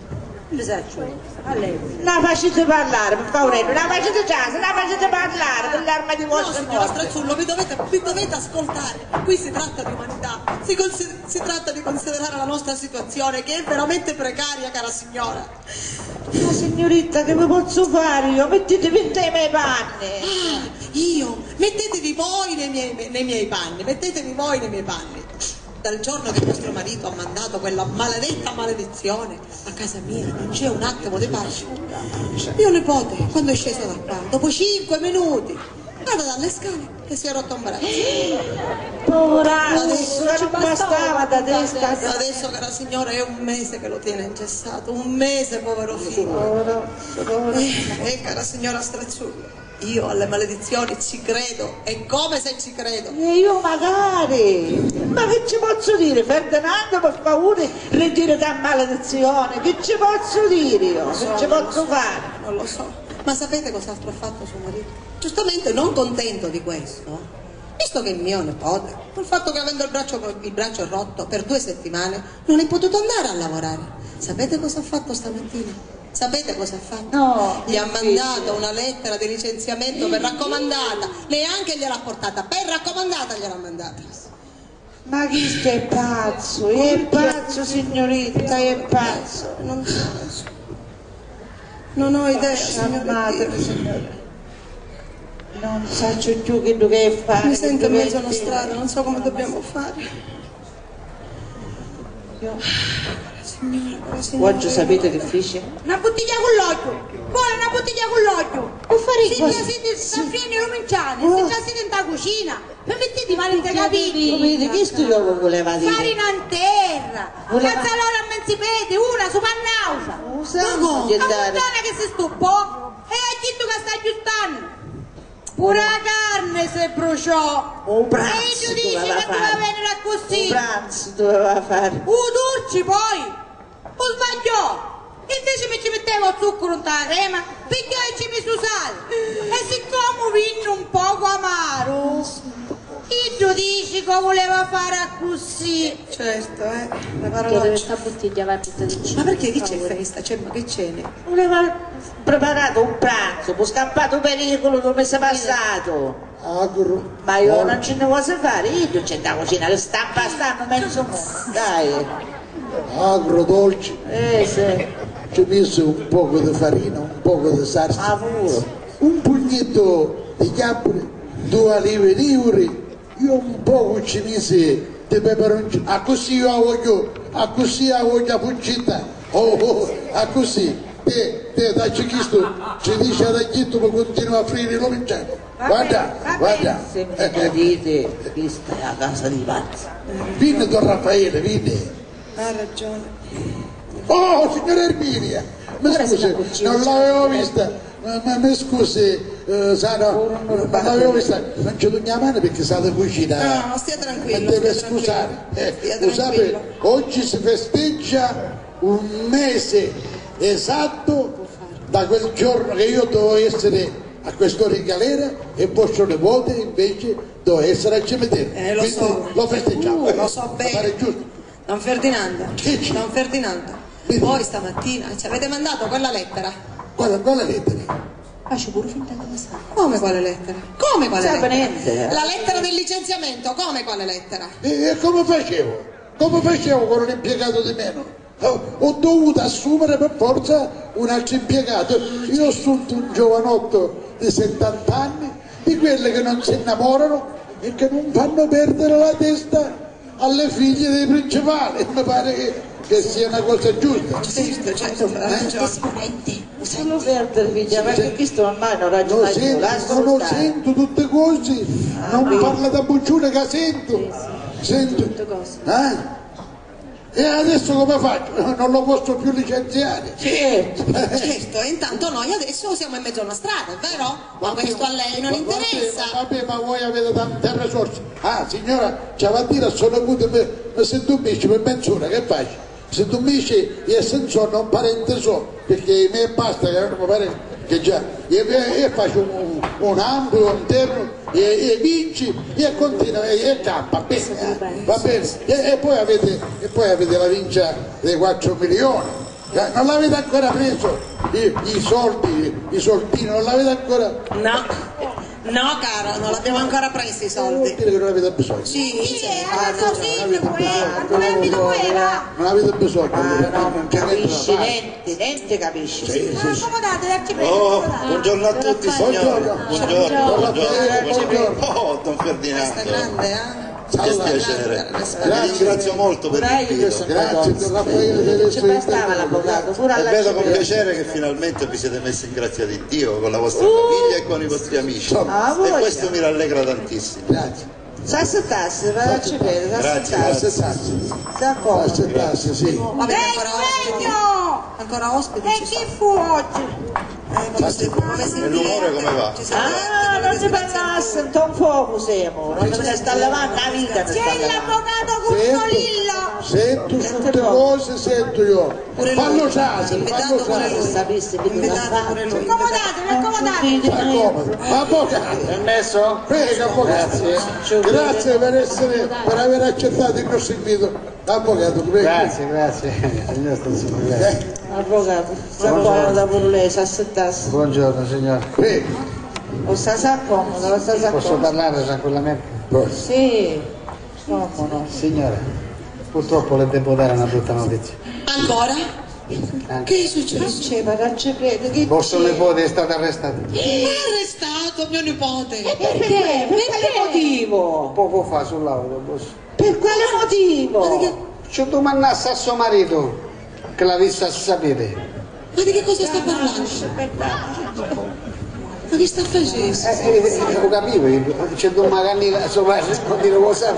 A lei. La facete parlare, per favore, la facete già, se la facete parlare dell'arma di vostra signora Strazzullo, vi dovete ascoltare. Qui si tratta di umanità, si tratta di considerare la nostra situazione, che è veramente precaria, cara signora. Ma signorita, che vi posso fare io? Mettetevi in te miei panni. Io? Mettetevi voi nei miei panni, mettetevi voi nei miei panni. Dal giorno che vostro marito ha mandato quella maledetta maledizione a casa mia non c'è un attimo di pace. Mio nipote, quando è sceso da qua, dopo 5 minuti, vado dalle scale e si è rotto un braccio. Poveraccio, non bastava da testa. Adesso, cara signora, è un mese che lo tiene ingessato, un mese, povero figlio. Cara signora Strazzullo, io alle maledizioni ci credo, è come se ci credo. E io magari, ma che ci posso dire? Ferdinando, per favore, ritira da maledizione, che ci posso dire io? Che ci posso fare? Non lo so, ma sapete cos'altro ha fatto suo marito? Giustamente non contento di questo, visto che mio nipote, col fatto che avendo il braccio rotto per 2 settimane, non è potuto andare a lavorare. Sapete cosa ha fatto stamattina? Sapete cosa ha fatto? No, gli ha mandato una lettera di licenziamento per raccomandata, neanche gliel'ha portata, per raccomandata gliel'ha mandata. Ma chi è pazzo? È pazzo, signorita, è pazzo. Non ho idea, signora. Non so più che fare. Mi sento in mezzo a una strada, non so come dobbiamo fare. Signora. Oggi sapete che fece? Una bottiglia con l'occhio. Vuole una bottiglia con l'occhio. Può fare cosa? Sta friendo rominciani, si già siete in cucina. Permettete male di capire. Avete visto io che voleva dire? Farina in terra. Cazzalora a menzipete, una su pannaucia. Ma puttana che si stupò. E ha detto che sta aggiustando. Pure la carne si bruciò. Un pranzo e io dice che doveva venire così. Un pranzo doveva fare. Turci poi. O sbagliò. Invece mi ci mettevo zucchero in la crema, pigliò e ci messo sale. E siccome vino un poco amaro, io dici che voleva fare così. Certo, le parolacce. Sta bottiglia va tutta di cibo. Ma perché che c'è festa? Cioè, ma che cene? Voleva preparato un pranzo, poi scappato un pericolo dove si è passato. Agro. Ma io non ce ne posso fare, io c'è da cucina che sta impastando mezzo mondo. Dai. Agro dolce. Sì. Ci ho messo un poco di farina, un poco di salsa, un pugnetto di capre, 2 olive nere, io un poco ci misi di peperoncino, a così io la voglio puccetta, a così, te dacci questo, ci dice ad agitto ma continua a friare lo mangiare, guarda. Se mi dite, questa è la casa di pazzi. Vieni Don Raffaele, vieni. Ha ragione. Oh, signora Erminia, mi scusi, non l'avevo vista, mi scusi, Sara, non l'avevo vista, non c'è la mano perché state in cucina. No, stia tranquillo. Deve scusare. Scusate, oggi si festeggia un mese esatto da quel giorno che io dovevo essere a quest'ora in galera e vostro nipote invece doveva essere al cimitero. Lo so. Lo festeggiamo. Lo so bene. Pare giusto. Don Ferdinando, voi stamattina ci avete mandato quella lettera. Quale lettera? Faccio pure finta che sa. Come quale lettera? Come quale lettera? Niente. La lettera del licenziamento, come quale lettera? E come facevo? Come facevo con un impiegato di meno? Ho dovuto assumere per forza un altro impiegato. Io ho assunto un giovanotto di 70 anni, di quelli che non si innamorano e che non fanno perdere la testa alle figlie dei principali. Mi pare che sia una cosa giusta. Certo, Solo perdere figlia, perché questo ormai non ragiona più. Non lo sento tutte cose, non parla da buccione che sento. Sento, e adesso come faccio? Non lo posso più licenziare. Certo, e intanto noi adesso siamo in mezzo a una strada, è vero? Ma questo a lei non interessa. Vabbè, ma voi avete tante risorse. Ah, signora, c'è a dire, sono avuto, se tu mi dici per mezz'ora, che faccio? Se tu mi dici, io senza un parente so, perché i miei basta che non mi pare che già, io faccio un ampio interno e vinci e continua e campa, bene, va bene, e poi avete la vincia dei 4 milioni. Non l'avete ancora preso i soldi, i soldini, non l'avete ancora? No caro, non l'abbiamo ancora presi i soldi. Vuol dire che non avete bisogno? Sì, non avete bisogno. Non capisci niente capisci. Sì. Buongiorno a tutti signori. Buongiorno. Oh, Don Ferdinando. Che piacere, vi ringrazio molto per l'invito. Grazie Don Raffaele. Ci bastava l'avvocato, pure alla E vedo con piacere che finalmente vi siete messi in grazia di Dio con la vostra famiglia e con i vostri amici. E questo mi rallegra tantissimo. Grazie. S'assettassi, facci vedere, S'assettassi, sì. Vabbè, ancora ospiti. E chi fu oggi? E l'umore come va? non si parlasse, un fuoco siamo, non se ne sta lavando la vita. C'è l'avvocato Custolillo. Sento tutte cose, sento io. Fallo caso. Accomodatevi. Avvocato. Permesso? Prego, avvocato. Grazie per aver accettato il nostro invito. Avvocato, prego. Grazie. Avvocato, sta comoda pure lei, s'assettasse. Buongiorno signore. Prego. O sta comoda, o sta Posso parlare tranquillamente? Sì, no. Signore, purtroppo le devo dare una brutta notizia. Ancora? Che è successo? Faccia credere che Vostro nipote è stato arrestato. Arrestato mio nipote. Perché? Per quale motivo? Poco fa sull'autobus. Per quale motivo? Ci domandasse a suo marito che l'ha vista sapere. Ma di che cosa sta parlando? Ma che sta facendo? Lo capivo, c'è domani a suo marito, non dire cosa.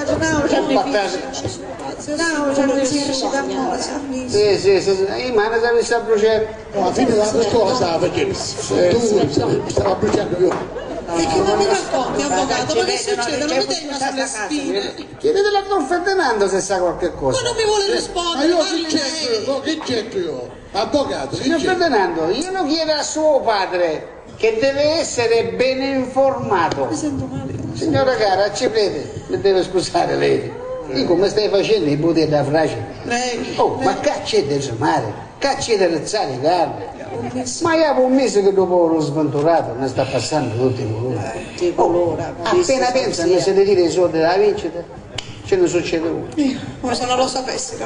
Sì, in mano si è vista bruciare. Alla fine della scuola stava facendo. Tu stava bruciando io. E che non mi racconti, avvocato? Ma che succede? Non mi tenga sulle spine. Chiedetela a Don Ferdinando se sa qualche cosa. Ma non mi vuole Ma rispondere, io parli che c'entro io? Avvocato, Signor Ferdinando, io lo chiedo a suo padre che deve essere ben informato. Mi sento male. Signora cara, ci crede, mi deve scusare lei. Io come stai facendo i buti da fragile? Prego. Oh, ma cacci del mare, cacci del rezzare carne. Ma io un mese che dopo l'ho sventurato mi sta passando tutti i colori. Appena pensa che se ne tira i soldi della vincita, ce ne succede uno. Come se non lo sapessi.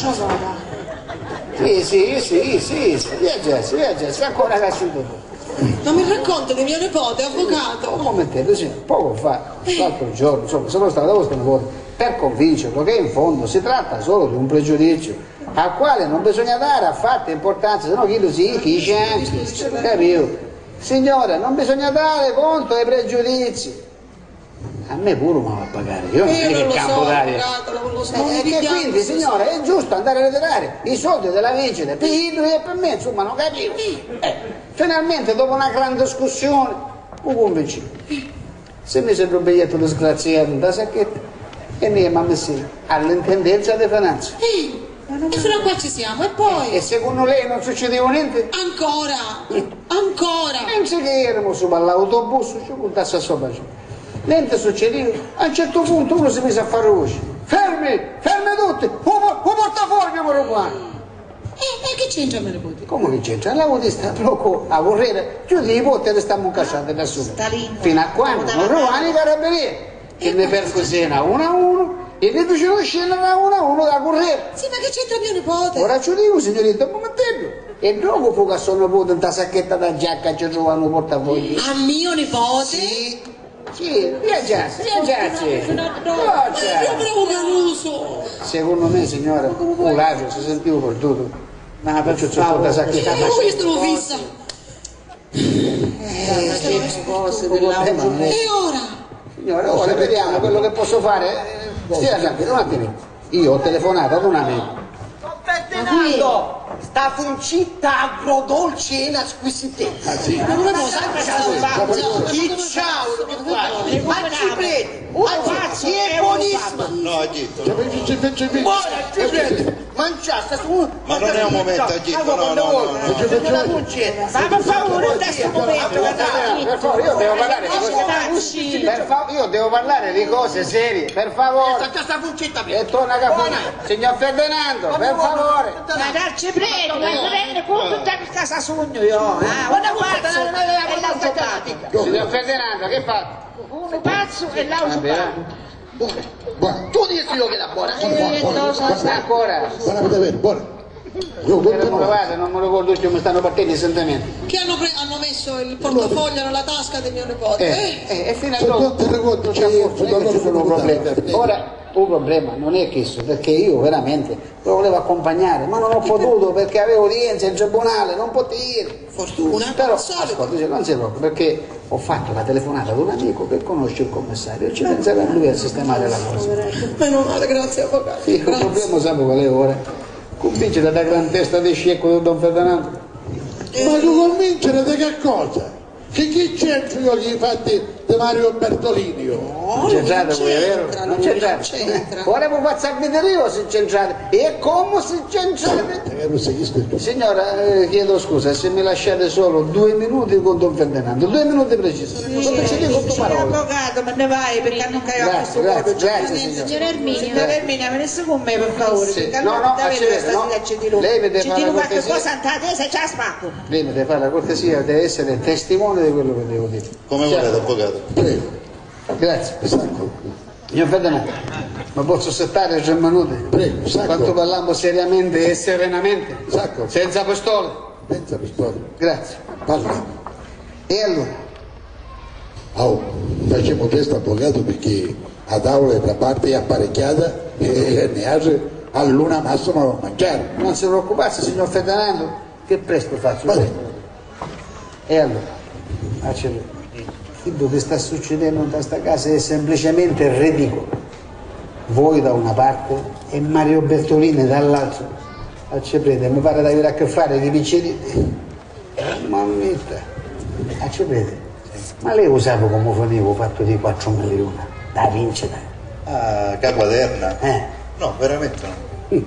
Sì, viaggia, ancora casciuto. Non mi racconta di mio nipote, avvocato. Come te, sì, poco fa, l'altro giorno, insomma, sono stato da vostro nipote per convincerlo che in fondo si tratta solo di un pregiudizio al quale non bisogna dare affatto importanza, se no chi lo si, chi c'è, capito? Signore, non bisogna dare conto ai pregiudizi. A me pure mi va a pagare, io non è che campo d'aria. E che quindi, signore, è giusto andare a ritirare i soldi della vincita per lui e per me, insomma, non capivo. Finalmente, dopo una gran discussione, mi convinci. Se mi sembra un biglietto disgraziato da sacchetta e mi ha messo all'intendenza di finanza. E fino a qua ci siamo, e poi? E secondo lei non succedeva niente? Ancora! Penso che eravamo su all'autobus, ci puntasse a sopra. Niente succedeva. A un certo punto uno si mise a fare voce. Fermi tutti! Un portafoglio mi rubano! E che c'entra me ne puoi dire? Come che c'entra? L'autista troppo a vorrere, giù di ipote che stiamo incasciando da solo. Fino a quando non rubano i carabinieri, che ne percosena uno a uno e ne facevano scendere da uno a uno da correre. Sì, ma che c'entra mio nipote? Ora ci dico, signorina, un momentello. E dopo fu che sono nipote in ta sacchetta da giacca ci trovano un portafoglio. A mio nipote? Sì, viaggiasse. Io bravo Caruso! Secondo me, signora, un ladro si sentiva perduto. Ma faccio sotto da sacchetta. Ma questo l'ho vista! cose dell'auto. E ora? Signora, ora vediamo quello che posso fare. Stia tranquillo, un attimo. Io ho telefonato ad un amico. Ferdinando, sta funcitta agrodolce e una squisitezza. Ah, sì? Non lo sempre chi ciao, ma ci prende, è buonissima. No, Agito. Buona, ci prende. Mangiaste su. Ma non è un momento, Agito, no. Una funcetta. Ma per favore, in questo momento, Per favore, io devo parlare di cose io devo parlare di cose serie, per favore. Questa funcetta E torna a capo. Signor Ferdinando, per favore. ma darci prego, ma prende con tutta la casa sogno io. Una pazzo e l'altro pazzo. Signor Ferdinando, che fa? Uno pazzo e l'altro pazzo. Buona. Tu dici io che la buona. Ancora. Buona per davvero, buona. Io Non me lo ricordo, mi stanno partendo i sentimenti. Che hanno messo il portafoglio nella tasca del mio nipote. E fino a dopo sono problemi. Ora, un problema non è questo, perché io veramente lo volevo accompagnare, ma non ho potuto perché avevo udienza in tribunale, non potevi. Fortuna. Però, ascolta, non si preoccupi, perché ho fatto la telefonata ad un amico che conosce il commissario e ci penserà lui a sistemare la cosa. Meno male, grazie avvocato. Sì, il problema sa qual è ora? Convincere da gran testa di scecco di Don Ferdinando. Ma tu convincere di che cosa? Che chi c'entro io gli fatti di Mario Bertolini io? Non c'entrate voi, è vero? Non c'entrate. Ora vi faccio vedere io se c'entrate. E come se c'entrate? Signora, chiedo scusa, se mi lasciate solo 2 minuti con Don Ferdinando, 2 minuti precisi. Come ci dico 2 parole. Avvocato, ma ne vai perché non caiamo a questo modo. Grazie, Signora Erminia, venisse con me per favore, perché non davvero questa sera c'è di lui. Lei mi deve ci fare dico la qualche cortesia. cosa antata e già spacco. Lei mi deve fare la cortesia, deve essere testimone di quello che devo dire. Come volete, avvocato? Prego. Grazie. Signor Ferdinando, ma posso settare 3 minuti? Prego, sacco. Quanto parliamo seriamente e serenamente? Sacco. Senza pistole? Senza pistola. Grazie. Parla. E allora? Facciamo questo avvocato perché a tavola da parte è apparecchiata e ne ha all'una massima da mangiare. Non si preoccuparsi, signor Ferdinando, che presto faccio. E allora? Quello che sta succedendo in questa casa è semplicemente ridicolo. Voi da una parte e Mario Bertolini dall'altra. Acceprete, mi pare di avere a che fare con i piccini. Mammetta. Acceprete. Ma lei lo sa come finivo fatto di 4 milioni da vincere? Ah, Capaderna? No, veramente no.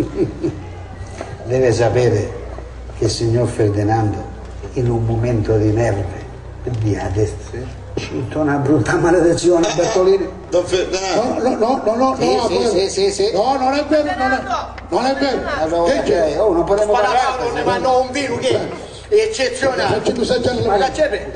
Deve sapere che il signor Ferdinando in un momento di nerve via a destra c'è una brutta maledizione a Bertolini. Don Ferdinando? No, sì. No, non è vero, non è vero. Che c'è? Non potremmo parlare. Ne vanno un virus che è eccezionale. Ma da c'è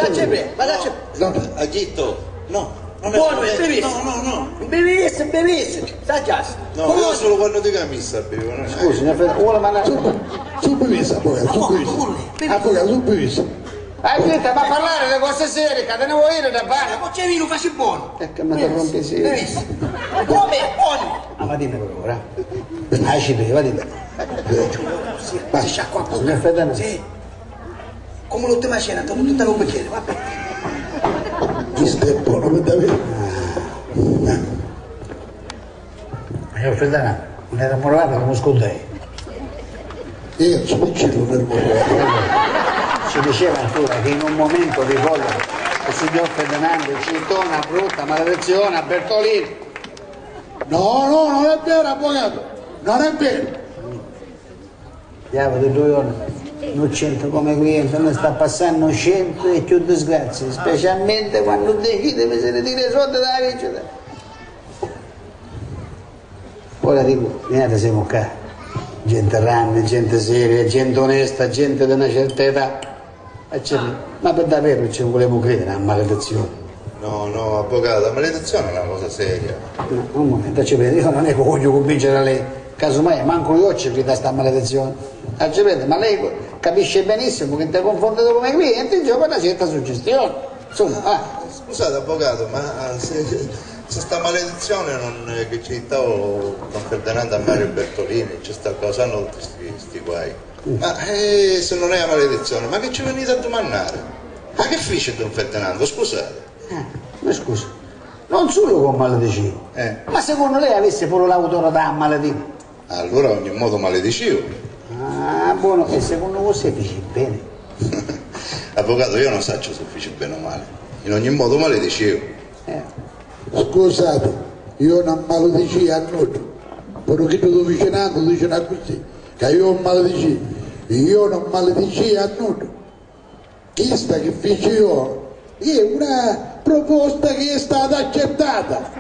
Agito, no. Buono, è bevissimo. Bevissimo. Sta già. No, io solo quando ti camissa bevo. Scusi, signor Ferdinando, vuole mandare? Su bevissimo, avvocato, su bevissimo. Agito, ma parlare delle cose serie, che te ne vuoi dire da pane? Ma c'è vino, facci buono. Che mi rompi sì. Bevissimo. Come? Buono. Ma dimmi per ora. Ci beva, dimmi. Si sciacqua un po'. Signor Ferdinando? Sì. Come l'ultima cena, ti ho tutta un bicchiere, vabbè. Questo è buono per davvero. Signor Ferdinando, non era morale come scondai. Io sono vicino, non ero morale. Ci diceva ancora che in un momento di collera il signor Ferdinando citò una brutta maledizione a Bertolini. No, non è vero, avvocato, non è vero. Diavolo di 2 giorni, non c'entra come cliente, non sta passando 100 e più disgrazie, specialmente quando decide di se ne dire soldi dalla vincita. Ora dico, niente, siamo qua, gente ranne, gente seria, gente onesta, gente di una certa età. Ma per davvero ci volevo credere a maledizione? No, avvocato, la maledizione è una cosa seria. No, un momento, io non è che voglio convincere a lei, casomai manco io ci credo a sta maledizione. Ma lei capisce benissimo che ti confronti come cliente gioca una certa suggestione. Insomma, Scusate avvocato, ma se sta maledizione non che ci stavo con Ferdinando a Mario Bertolini, ci sta causando tutti sti guai. Ma se non è una maledizione, ma che ci venite a domandare? Ma che fece Don Ferdinando? Scusate. Ma scusa, Non solo con maledicivo, ma secondo lei avesse pure l'autorità a maledire? Allora a ogni modo maledicivo. Ah, buono, e secondo voi si fece bene? Avvocato, io non so se fece bene o male. In ogni modo maledicevo. Scusate, io non maledici a nulla. Però che tu vicinato dicono così, che io maledici. Io non maledici a nulla. Questa che feci io è una proposta che è stata accettata.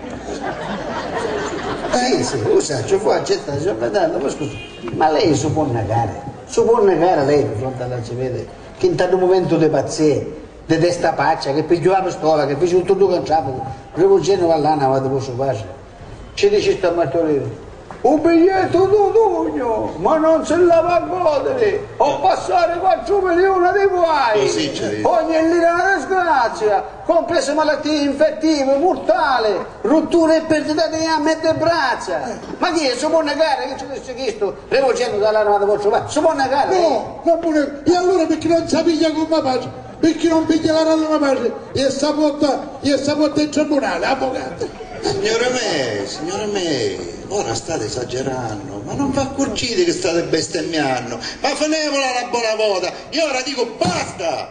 Sì, scusa, ci fu accettata, ma scusa, ma lei si può negare lei di fronte alla civile che in tanto momento di pazzia, di testa paccia, che pigliò la pistola, che fece tutto che capo, rivolgendo all'ana, ma dopo su pace. Ci dice sta martorino, un biglietto d'Udugno, ma non se la va a godere, o passare 4 milioni di guai, ogni lira una disgrazia, comprese malattie infettive, mortali, rotture e perdita di gambe e di braccia. Ma chi è? Si può negare che ci disse questo, rivolgendo dall'anima di vostro padre? Si può negare? No, non può negare. E allora perché non si piglia con una pace? Perché non piglia la rana una pace e si porta in tribunale, avvocato? Signore me, ora state esagerando, ma non va curcite che state bestemmiando, ma fanevola la buona volta, io ora dico basta!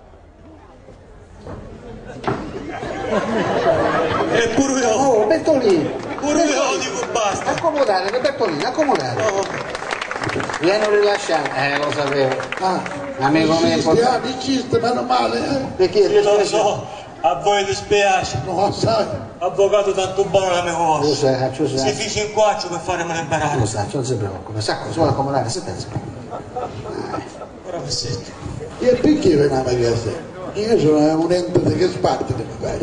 E pure io! Oh, Bertolini! Pure io dico basta! Accomodate, Bertolini, accomodate! Vieni rilasciare, lo sapevo. Amico mio, Diciste, meno male, perché io lo so, a voi dispiace. No, sai. Avvocato tanto buono la mia cosa. Lo sai. Si fece in quattro per farmi liberare. Lo sai, non si preoccupa, sa cosa vuole accomodare, si pensa. Ora mi sento. E perché veniamo a casa? Io sono un ente che sparte di me.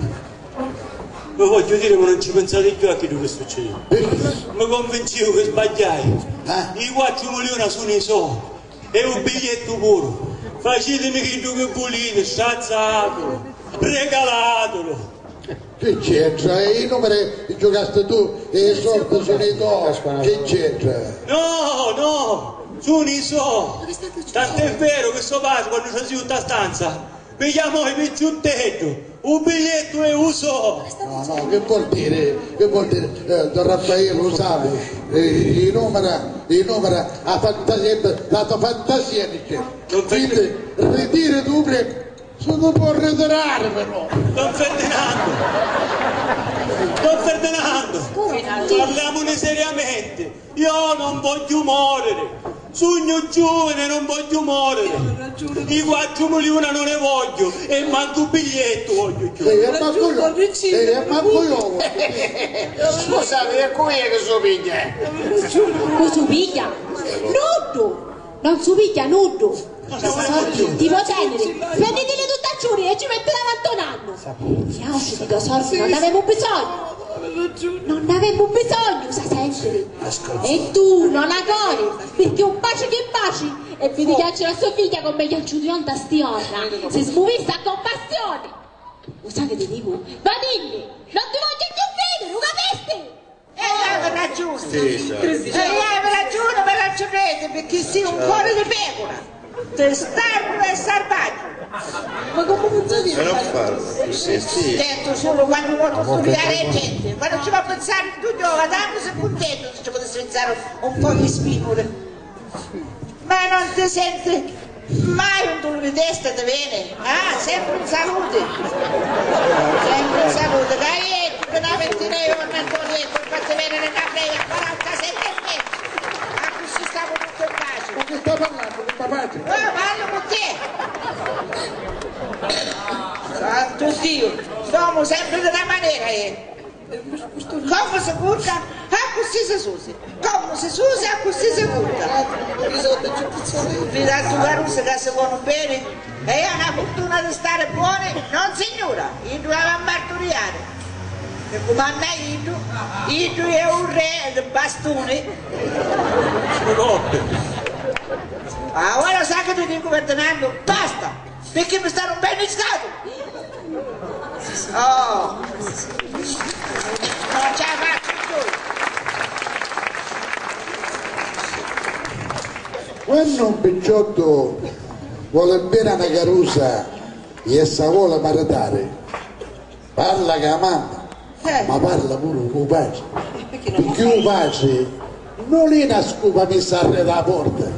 Lo voglio dire, ma non ci pensate più a che succede. Mi convincevo che sbagliai. I 4 milioni sono i soldi. E un biglietto puro. Facetemi che tu che volete, sciazzato, regalatelo. Che c'entra? I numeri giocaste tu e i soldi sono i tuoi. Che c'entra? No, sono i soldi. Tant'è vero che so padre quando c'è tutta stanza mi chiamò il picciuttetto, un biglietto e un soldo. No, che vuol dire? Don Raffaele lo sa, i numeri, la fantasia dice. Quindi ritire duplice. Se non può ritirare però. Don Ferdinando, parliamone seriamente. Io non voglio morire. Sogno giovane, non voglio morire. I 4 milioni non ne voglio. E manco un biglietto voglio giù. Manco io. Scusate, è qui che si piglia. Lo si piglia? Nudo! Non si piglia nudo! Tipo tenere, prendetele tutta a giuri e ci metteranno a un anno. Fiasci di sorsi, non avevamo bisogno. Non avevamo bisogno, sa sentire. E tu non agori, perché un bacio che baci e vedi che c'è la sua figlia con meglio giudionta stiorna. Si smovista a compassione. Lo sai che ti dico? Va dimmi, non ti voglio più vedere, lo capisci? Me la giuro, me la giurete, perché sei un cuore di pecora. Testardo e salvaggio. Ma come funziona? Ma non farlo, sì. Detto solo quando voglio studiare gente, quando ci va a pensare tutto, guardando sei contento se ci potessi pensare un po' di spigole. Ma non ti senti mai un dolore di testa ti viene? Sempre in salute. Sempre in salute. Dai, che da 29 giorni ancora detto, fate venire le caprette a 47 metri. Ma così stavo tutto in pace. Ma che sta parlando con papà? Parlo con te! Santo Dio, stiamo sempre della maniera, Come si curta, così si susi. Come si susa, così si curta. Fidato Caruso che si buono bene, e ha una fortuna di stare buone, non signora, io doveva martoriare. E come a me io è un re di bastoni. Ora sa che ti dico Ferdinando, basta, perché mi sta rompendo il scatole. Oh, non ce la faccio più. Quando un picciotto vuole bene una carusa e essa vuole maritare, parla che la mamma, Ma parla pure con pace. Perché il pace non è una scupa messa alla porta.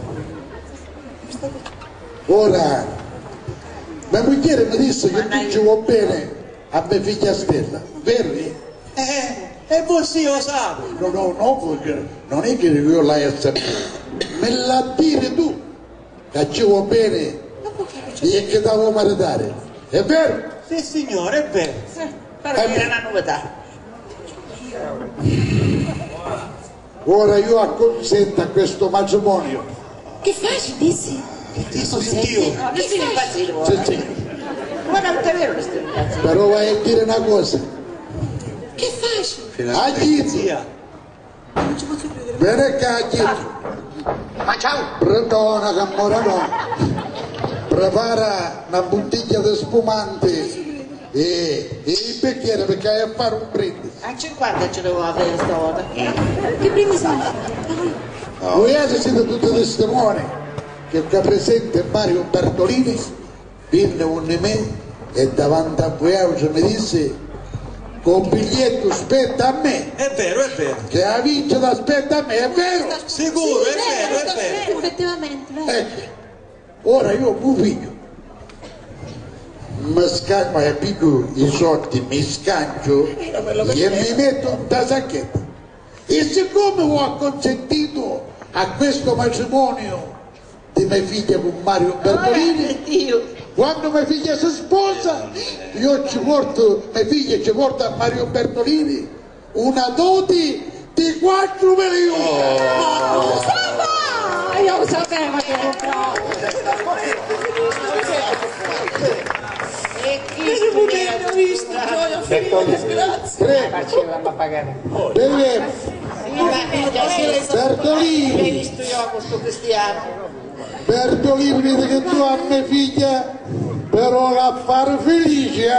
Ora, mia moglie mi disse che tu ci vuoi bene a mia figlia Stella, vero? E voi sì lo sapete. No, perché non è che io l'hai a sapere, me la dire tu, che ci vuoi bene e che devo maritare, è vero? Sì signore, è vero. Però era una novità. Ora io acconsento a questo matrimonio. Che fai, dissi? Ti sentio. No, non stai impazzire, Sì. ma non è vero che stai impazzire. Però vai a dire una cosa. Che fai? Agizia. Bene che agizia. Ma ciao! Perdona che morano. Prepara una bottiglia di spumante e il bicchiere perché hai a fare un brindisi. A 50 ce devo avere stavolta. Che brindisi hai? Voi siete tutti testimoni che qua presente Mario Bertolini venne un di me e davanti a voi mi disse con biglietto spetta a me. È vero, è vero. Che ha vinto da spetta a me, è vero? Sicuro, è vero. Effettivamente, vero. Ora io mi figlio mi scambio e piglio i soldi, mi scangio e mi metto in tasacchetto. E siccome ho acconsentito a questo matrimonio di mia figlia con Mario Bertolini, quando mia figlia si sposa io ci porto, mia figlia ci porta a Mario Bertolini una dote di 4 milioni. Io lo sapevo che ero bravo. E chi studiava? Visto, ho finito le disgrazie. Bertolini, L'hai visto io con sto cristiano? Bertolini, vedi che tu a mia figlia però la fare felice,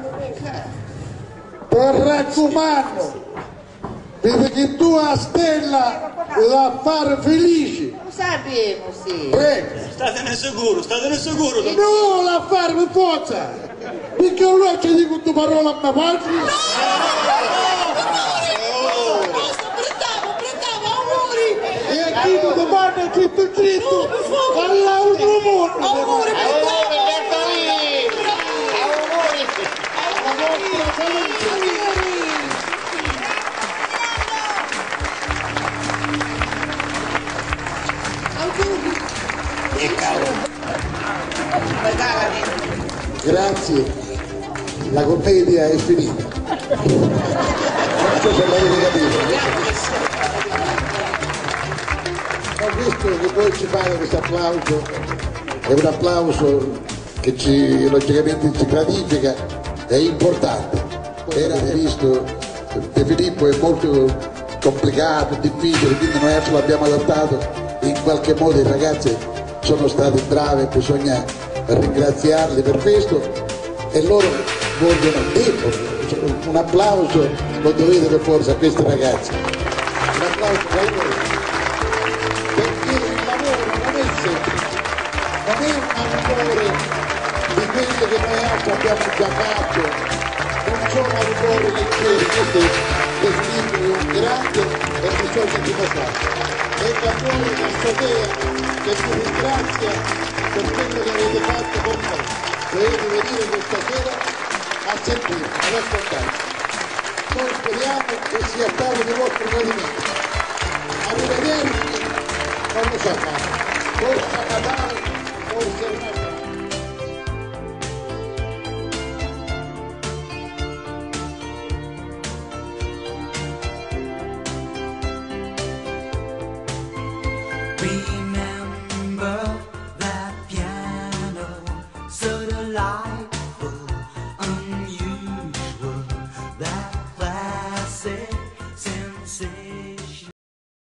per raccomando, vedi che tu a Stella la fare felice. Lo sapevo, sì. Prego. Statene sicuro. No, la fare per forza, perché io ci dico due parole a mia padre. E a chi non domanda dritto all'altro mondo. Auguri! E cavolo. Grazie, la commedia è finita. Non so se l'avete capito. Ho visto che voi ci fate questo applauso, è un applauso che logicamente ci gratifica, è importante. Avete visto, De Filippo è molto complicato, difficile, quindi noi ce l'abbiamo adattato, in qualche modo i ragazzi sono stati bravi, bisogna ringraziarli per questo e loro vogliono un applauso, lo dovete per forza a questi ragazzi, un applauso per loro, perché il lavoro non è semplice, non è un lavoro di quello che noi altri abbiamo già fatto, non sono lavori leggeri, questo è un grande e bisogna dimostrare. E da voi la Sotea che vi ringrazia per quello che avete fatto con me. Dovete venire questa sera a sentire, a raccontare. Noi speriamo che sia stato il vostro gradimento. Arrivederci, non lo so, forse a Natale, forse a